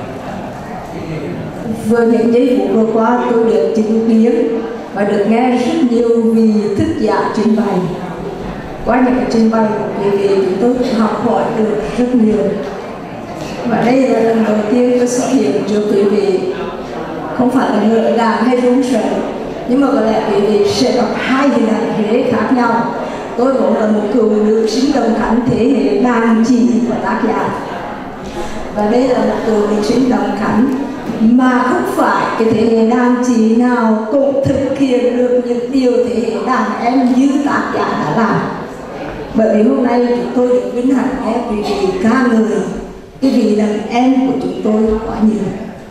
Vừa những giây phút vừa qua tôi được chứng kiến và được nghe rất nhiều vị thức giả trình bày. Qua những cái trình bày của quý vị chúng tôi cũng học hỏi được rất nhiều. Và đây là lần đầu tiên tôi xuất hiện trước quý vị, không phải là ngựa đàn hay rung sợi, nhưng mà có lẽ quý vị sẽ gặp hai hình ảnh Huế khác nhau. Tôi cũng là một cựu nữ sinh Đồng Khánh thế hệ đàn chị của tác giả, và đây là một cựu nữ sinh Đồng Khánh mà không phải cái thế hệ đàn chị nào cũng thực hiện được những điều thế hệ đàn em như tác giả đã làm. Bởi vì hôm nay chúng tôi được vinh hạnh nghe quý vị ca ngợi cái vị đàn em của chúng tôi quá nhiều.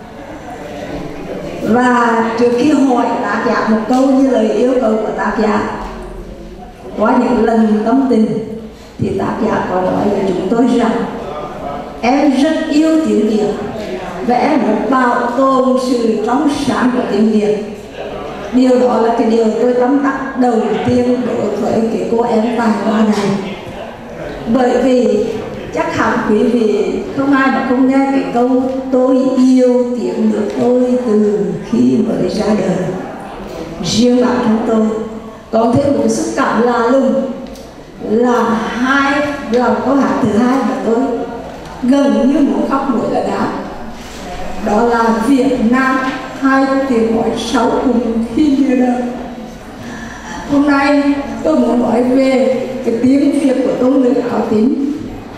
Và trước khi hỏi tác giả một câu như lời yêu cầu của tác giả, qua những lần tâm tình thì tác giả có nói với chúng tôi rằng em rất yêu tiếng Việt và em muốn bảo tồn sự trong sáng của tiếng Việt. Điều đó là cái điều tôi tóm tắt đầu tiên đối với cái cô em tài hoa này. Bởi vì chắc hẳn quý vị không ai mà không nghe cái câu tôi yêu tiếng nước tôi từ khi mới ra đời. Riêng bản thân tôi có thêm một cái xúc cảm lạ lùng là câu hát thứ hai mà tôi gần như muốn khóc nổi là đá. Đó là Việt Nam hai tiếng nói sáu cùng khi như đời. Hôm nay tôi muốn nói về cái tiếng Việt của Tôn Nữ Âu Tiến.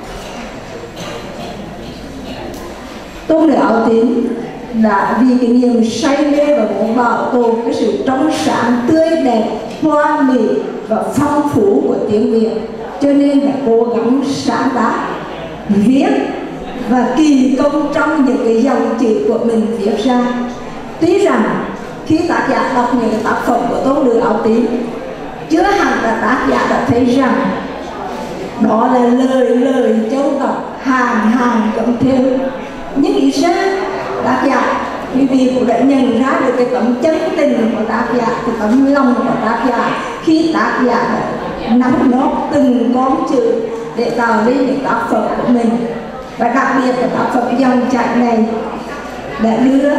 Tôn Nữ Âu Tiến đã vì cái niềm say mê và muốn bảo tồn cái sự trong sáng, tươi đẹp, hoa mỹ và phong phú của tiếng Việt, cho nên đã cố gắng sáng tác, viết và kỳ công trong những cái dòng chữ của mình viết ra. Tuy rằng khi tác giả đọc những cái tác phẩm của Tôn Nữ Âu Tiến, chưa hẳn là tác giả đã thấy rằng đó là lời châu ngọc hàng cấm theo, nhưng ý ra tác giả quý vị cũng đã nhận ra được cái tấm chân tình của tác giả, cái tấm lòng của tác giả khi tác giả nắm nót từng con chữ để tạo nên những tác phẩm của mình. Và đặc biệt là tác phẩm dòng chảy này đã đưa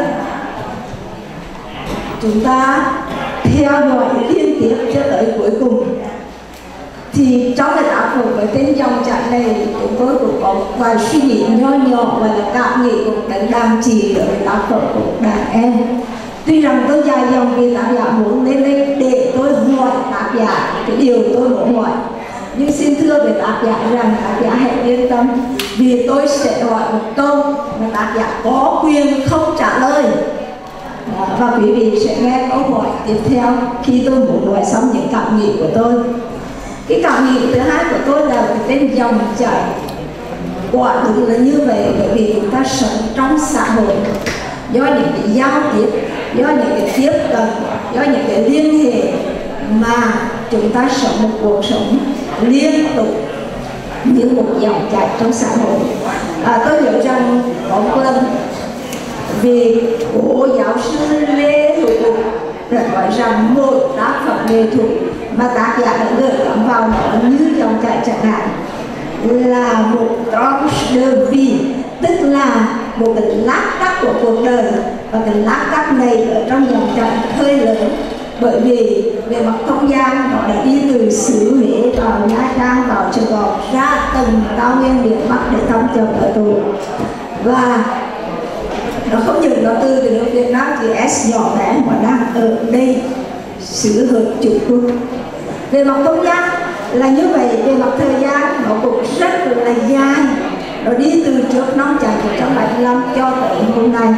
chúng ta theo dõi liên tiếp cho tới cuối cùng. Thì trong cái tác phẩm với tên dòng chảy này, chúng tôi cũng có vài suy nghĩ nho nhỏ và là cảm nghĩ của đánh đàn chị đối với tác phẩm của đàn em. Tuy rằng tôi dài dòng vì tác giả muốn lên đây để tôi hỏi tác giả cái điều tôi muốn hỏi, nhưng xin thưa với tác giả rằng tác giả hãy yên tâm, vì tôi sẽ hỏi một câu mà tác giả có quyền không trả lời. Và quý vị sẽ nghe câu hỏi tiếp theo khi tôi muốn nói xong những cảm nghĩ của tôi. Cái cảm nghĩ thứ hai của tôi là cái tên dòng chảy. Quả đúng là như vậy, bởi vì chúng ta sống trong xã hội, do những cái giao tiếp, do những cái tiếp cận, do những cái liên hệ mà chúng ta sống một cuộc sống liên tục như một dòng chảy trong xã hội. Tôi nhớ rằng có một lần vì cố giáo sư Lê Hữu Úc đã nói rằng một tác phẩm nghệ thuật mà tác giả đã gửi gắm vào nó như dòng chảy chẳng hạn là một tranche de vie, tức là một cái lát cắt của cuộc đời, và cái lát cắt này ở trong dòng chảy hơi lớn, bởi vì về mặt không gian nó đã đi từ xứ Huế vào Nha Trang, vào Sài Gòn, ra từng cao nguyên miền Bắc để thăm chờ ở tù. Và nó không dừng nó từ nước Việt Nam thì S nhỏ bé mà đang ở đây xứ Hợp Trung Quốc. Về mặt không gian là như vậy, về mặt thời gian nó cũng rất là dài, nó đi từ trước năm 1975 cho tới hôm nay.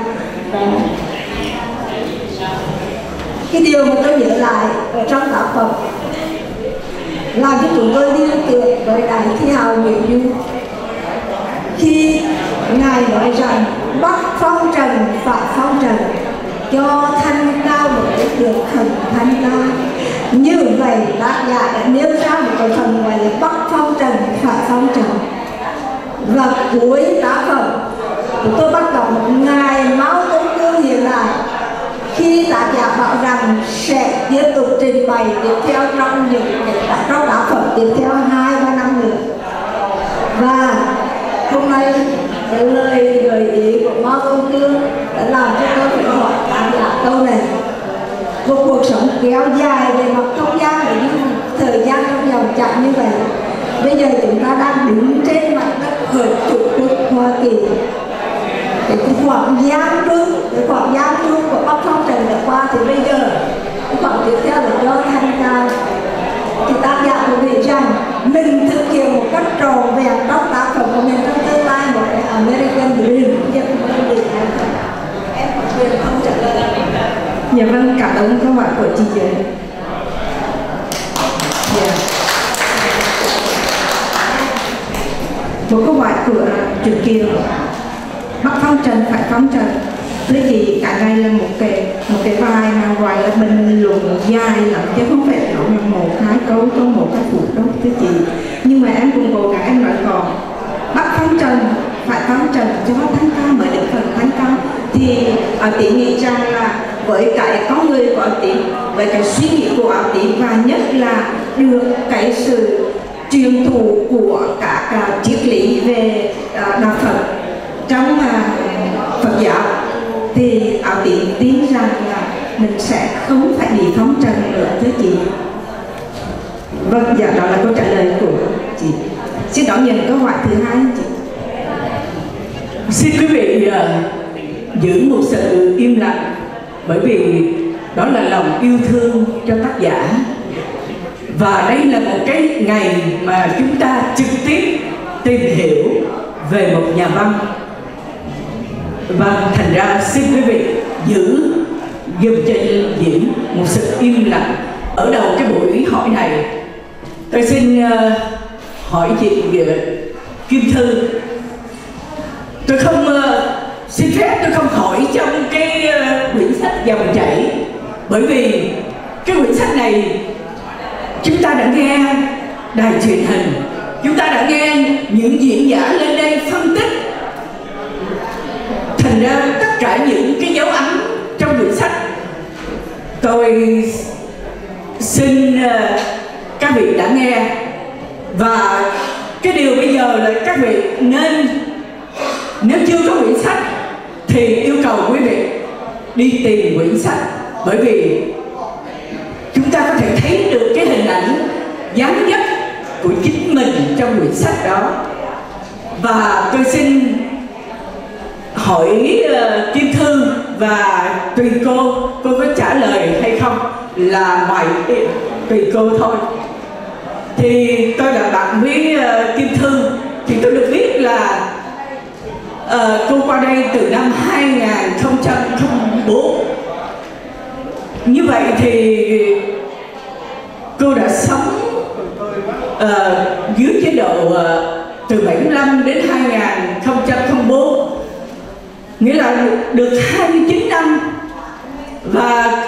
Cái điều mà tôi nhớ lại ở trong tác phẩm làm cho chúng tôi liên tưởng với Đại Thi hào Nguyễn Du khi ngài nói rằng bắt phong trần phải phong trần, cho thanh cao một cái được thần thanh cao. Như vậy tác giả đã nêu ra một cái phần gọi là bắt phong trần phải phong trần. Và cuối tác phẩm chúng tôi bắt đầu một ngày máu công cương hiện lại, khi tác giả bảo rằng sẽ tiếp tục trình bày tiếp theo trong những trong tác phẩm tiếp theo 2-3 năm nữa. Và hôm nay cái lời gợi ý của Mao Công Cương đã làm cho tôi phải hỏi tác giả câu này. Một cuộc sống kéo dài về mặt không gian và những thời gian trong dòng chảy như vậy, bây giờ chúng ta đang đứng trên mặt đất Hợp Trung Quốc Hoa Kỳ. Cái khoảng gian truông của Bắc Phong Trần đã qua, thì bây giờ cái khoảng tiếp theo là do thanh cao. Thì tác giả cũng nghĩ rằng mình thực hiện một cách tròn vẹn trong tác phẩm của mình trong tương lai một cái American Dream. Em có quyền không trả lời. Dạ vâng, cảm ơn câu hỏi của chị Diệu. Yeah. Một câu hỏi của Trường Kiều. Bắt phong trần phải phong trần. Thưa chị, cả này là một cái bài mà gọi là bình luận dài lắm, chứ không phải nói một hai câu trong một cái phụ đâu thưa chị. Nhưng mà em cũng cố gắng em nói còn bắt phong trần phải phong trần cho thanh cao mới được phần thanh cao. Thì Tỷ nghĩ rằng là với cái con người của Tỷ, với cái suy nghĩ của Tỷ, và nhất là được cái sự truyền thụ của các triết lý về đạo Phật trong Phật giáo, thì Tỷ tin rằng là mình sẽ không phải bị phong trần nữa thưa chị. Vâng, dạ đó là câu trả lời của chị. Xin đón nhận câu hỏi thứ hai chị. Xin quý vị giữ một sự im lặng, bởi vì đó là lòng yêu thương cho tác giả. Và đây là một cái ngày mà chúng ta trực tiếp tìm hiểu về một nhà văn. Và thành ra xin quý vị giữ giùm cho Diễn một sự im lặng ở đầu cái buổi hỏi này. Tôi xin hỏi chị Kim Thư. Tôi không xin phép tôi không hỏi trong cái quyển sách Dòng Chảy, bởi vì cái quyển sách này chúng ta đã nghe đài truyền hình, chúng ta đã nghe những diễn giả lên đây phân tích. Thành ra tất cả những cái dấu ấn trong quyển sách, tôi xin các vị đã nghe. Và cái điều bây giờ là các vị nên, nếu chưa có quyển sách thì yêu cầu quý vị đi tìm quyển sách, bởi vì chúng ta có thể thấy được cái hình ảnh dáng dấp quyển sách đó. Và tôi xin hỏi Kim Thư và tùy cô có trả lời hay không là ngoài tùy cô thôi. Thì tôi là bạn với Kim Thư, thì tôi được biết là cô qua đây từ năm 2004. Như vậy thì cô đã sống dưới chế độ từ 75 đến 2004, nghĩa là được 29 năm. Và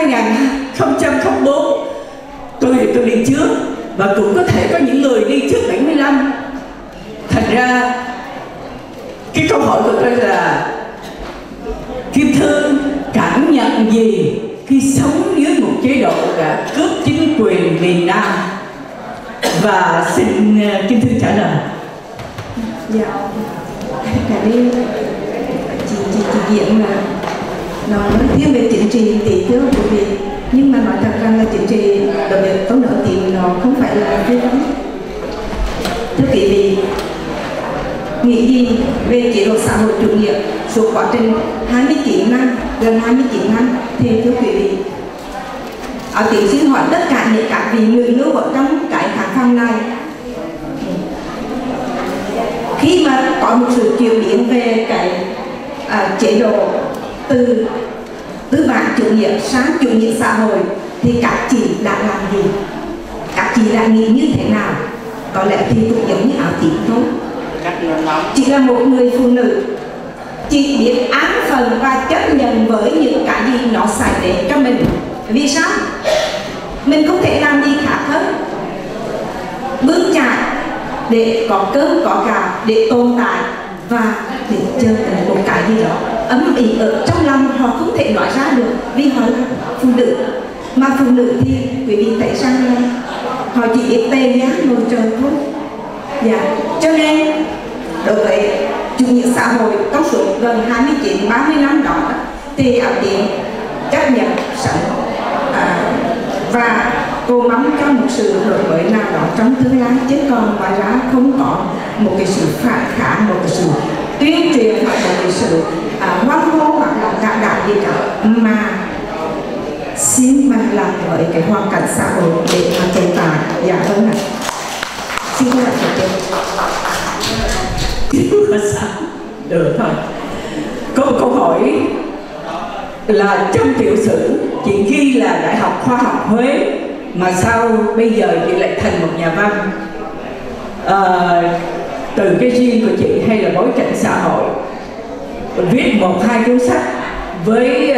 2004 tôi đi trước, và cũng có thể có những người đi trước 75. Thành ra cái câu hỏi của tôi là Kim Thư cảm nhận gì khi sống dưới một chế độ đã cướp chính quyền miền Nam? Và xin Kim Thư trả lời. Dạ, cái đi chị Diện là nói thêm về chính trị tỷ thưa quý vị, nhưng mà nói thật rằng là chính trị đặc biệt Tông Nữ thì nó không phải là cái vấn. Thưa quý vị, nghĩ gì về chế độ xã hội chủ nghĩa suốt quá trình 29 năm, gần 29 năm thì thưa quý vị, Tiến xin hỏi tất cả những các vị người lưu ở trong cái khán phòng này, khi mà có một sự chuyển biến về cái chế độ từ tư bản chủ nghĩa sang chủ nghĩa xã hội thì các chị đã làm gì, các chị đã nghĩ như thế nào? Có lẽ thì cũng giống như Áo Tím thôi. Chị là một người phụ nữ, chị biết án phần và chấp nhận với những cái gì nó xảy đến cho mình. Vì sao? Mình không thể làm gì khác hơn bươn chải để có cơm có gạo, để tồn tại và để chờ đợi một cái gì đó ấm ỉ ở trong lòng họ không thể nói ra được, vì họ là phụ nữ. Mà phụ nữ thì quý vị thấy rằng là họ chỉ biết tê nhát ngồi chờ thôi. Dạ, cho nên đối với chủ nghĩa xã hội trong suốt gần 29-30 năm đó thì Áo Tím chấp nhận sống và cô mong cho một sự đổi mới nào đó trong tương lai, chứ còn ngoài ra không có một cái sự phản kháng, một cái sự tuyên truyền hoặc một cái sự hoan hô hoặc là cả đạo gì cả, mà xin bằng lòng với cái hoàn cảnh xã hội để mà tồn tại. Dạ vâng ạ. Xin các bạn tiếp tục. Được thôi. Có một câu hỏi là trong tiểu sử chị ghi là Đại học Khoa học Huế, mà sao bây giờ chị lại thành một nhà văn? Từ cái riêng của chị hay là bối cảnh xã hội, viết 1-2 cuốn sách với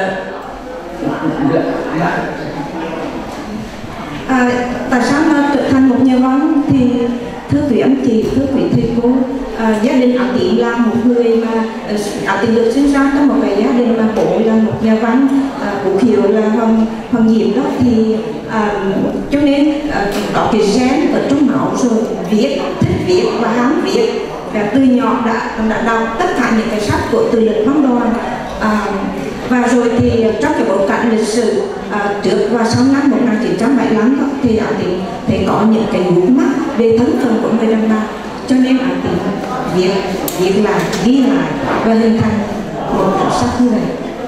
tại sao mà trở thành một nhà văn thì thưa quý anh chị, thưa quý thầy cô, gia đình Áo Tím là một người mà Áo Tím được sinh ra trong một cái gia đình mà bố là một nhà văn, bố Hiệu là Hoàng Diệm đó, thì cho nên có cái gen ở trong máu rồi, viết, thích viết và ham viết. Và từ nhỏ đã đọc tất cả những cái sách của Từ Lực Phong Đoàn. Và rồi thì trong cái bối cảnh lịch sử trước và sau năm 1975 đó, thì Áo Tím thấy có những cái gút mắt về thân phận của người đồng bào, cho nên Áo Tím viết lại, ghi lại và hình thành một cuốn sách như vậy.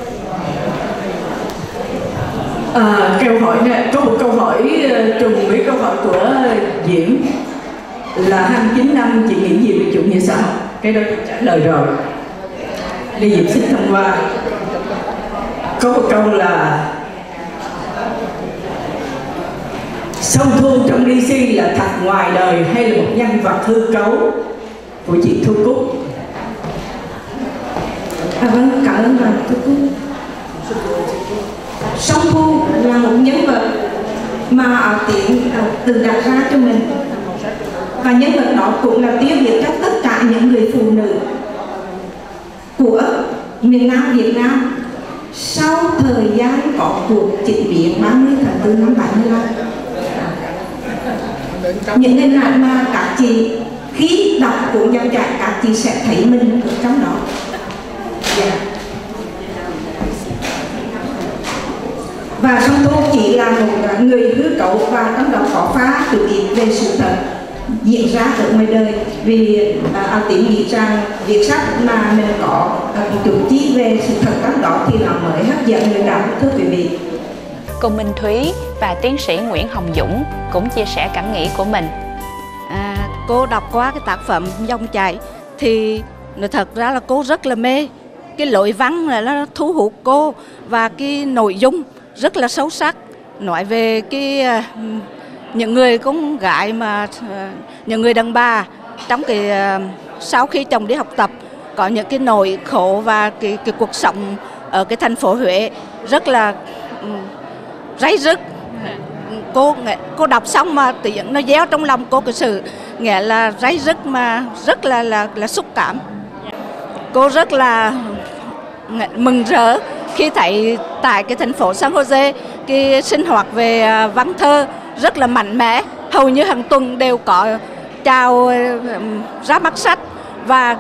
Câu hỏi này, có một câu hỏi trùng với câu hỏi của Diễm là 29 năm chị nghĩ gì về chủ nghĩa xã hội? Cái đó trả lời rồi. Đi Diễm xin thông qua. Có một câu là Sông Thu trong DC là thật ngoài đời hay là một nhân vật hư cấu? Của chị Thu Cúc. Vâng, cảm ơn bạn Thu Cúc. Sông Thu là một nhân vật mà Áo Tím tự đặt ra cho mình, và nhân vật đó cũng là tiêu biểu cho tất cả những người phụ nữ của miền Nam Việt Nam sau thời gian có cuộc chính biến 30 tháng 4 năm 75. Những hình ảnh mà các chị khi đọc cuốn dòng chảy các chị sẽ thấy mình ở trong đó. Yeah. Và Song Thu chỉ là một người hư cấu và trong đó có pha tự ý về sự thật. diễn ra ở ngoài đời. Vì Áo Tím nghĩ rằng viết sách mà mình có chút chỉ về sự thật trong đó thì nó mới hấp dẫn người đọc, thưa quý vị. Cùng Minh Thúy và tiến sĩ Nguyễn Hồng Dũng cũng chia sẻ cảm nghĩ của mình. Cô đọc qua cái tác phẩm Dòng Chảy thì thật ra là cô rất là mê. Cái lối văn là nó thu hút cô và cái nội dung rất là sâu sắc, nói về cái những người con gái mà những người đàn bà trong cái sau khi chồng đi học tập có những cái nỗi khổ và cái cuộc sống ở cái thành phố Huế rất là ray rứt. Cô đọc xong mà tự nhiên nó gieo trong lòng cô cái sự nghĩa là ray rứt mà rất là xúc cảm. Cô rất là mừng rỡ khi thấy tại cái thành phố San Jose cái sinh hoạt về văn thơ rất là mạnh mẽ, hầu như hàng tuần đều có chào ra mắt sách và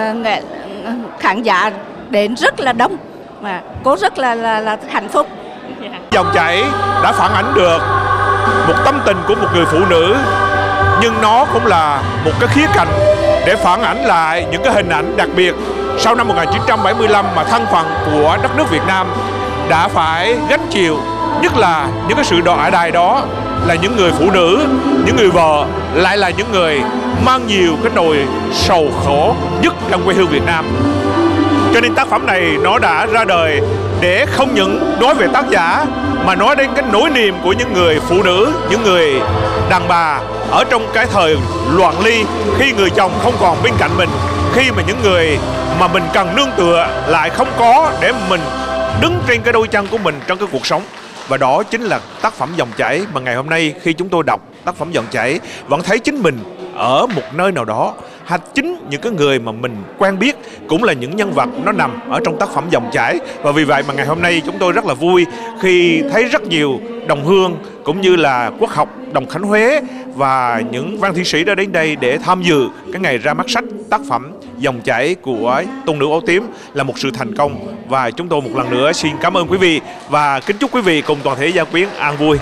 khán giả đến rất là đông, mà cô rất là hạnh phúc. Dòng Chảy đã phản ánh được một tâm tình của một người phụ nữ, nhưng nó cũng là một cái khía cạnh để phản ánh lại những cái hình ảnh đặc biệt sau năm 1975 mà thân phận của đất nước Việt Nam đã phải gánh chịu, nhất là những cái sự đọa đài đó là những người phụ nữ, những người vợ lại là những người mang nhiều cái nỗi sầu khổ nhất trong quê hương Việt Nam. Cho nên tác phẩm này nó đã ra đời để không những nói về tác giả mà nói đến cái nỗi niềm của những người phụ nữ, những người đàn bà ở trong cái thời loạn ly, khi người chồng không còn bên cạnh mình, khi mà những người mà mình cần nương tựa lại không có để mình đứng trên cái đôi chân của mình trong cái cuộc sống. Và đó chính là tác phẩm Dòng Chảy mà ngày hôm nay khi chúng tôi đọc tác phẩm Dòng Chảy vẫn thấy chính mình ở một nơi nào đó, hay chính những cái người mà mình quen biết cũng là những nhân vật nó nằm ở trong tác phẩm Dòng Chảy. Và vì vậy mà ngày hôm nay chúng tôi rất là vui khi thấy rất nhiều đồng hương cũng như là Quốc học Đồng Khánh Huế và những văn thi sĩ đã đến đây để tham dự cái ngày ra mắt sách tác phẩm Dòng Chảy của Tôn Nữ Áo Tím là một sự thành công. Và chúng tôi một lần nữa xin cảm ơn quý vị và kính chúc quý vị cùng toàn thể gia quyến an vui.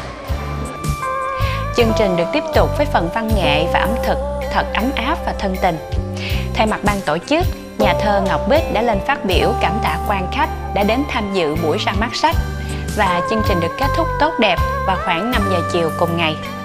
Chương trình được tiếp tục với phần văn nghệ và ẩm thực thật ấm áp và thân tình. Thay mặt ban tổ chức, nhà thơ Ngọc Bích đã lên phát biểu cảm tạ quan khách đã đến tham dự buổi ra mắt sách. Và chương trình được kết thúc tốt đẹp vào khoảng 5 giờ chiều cùng ngày.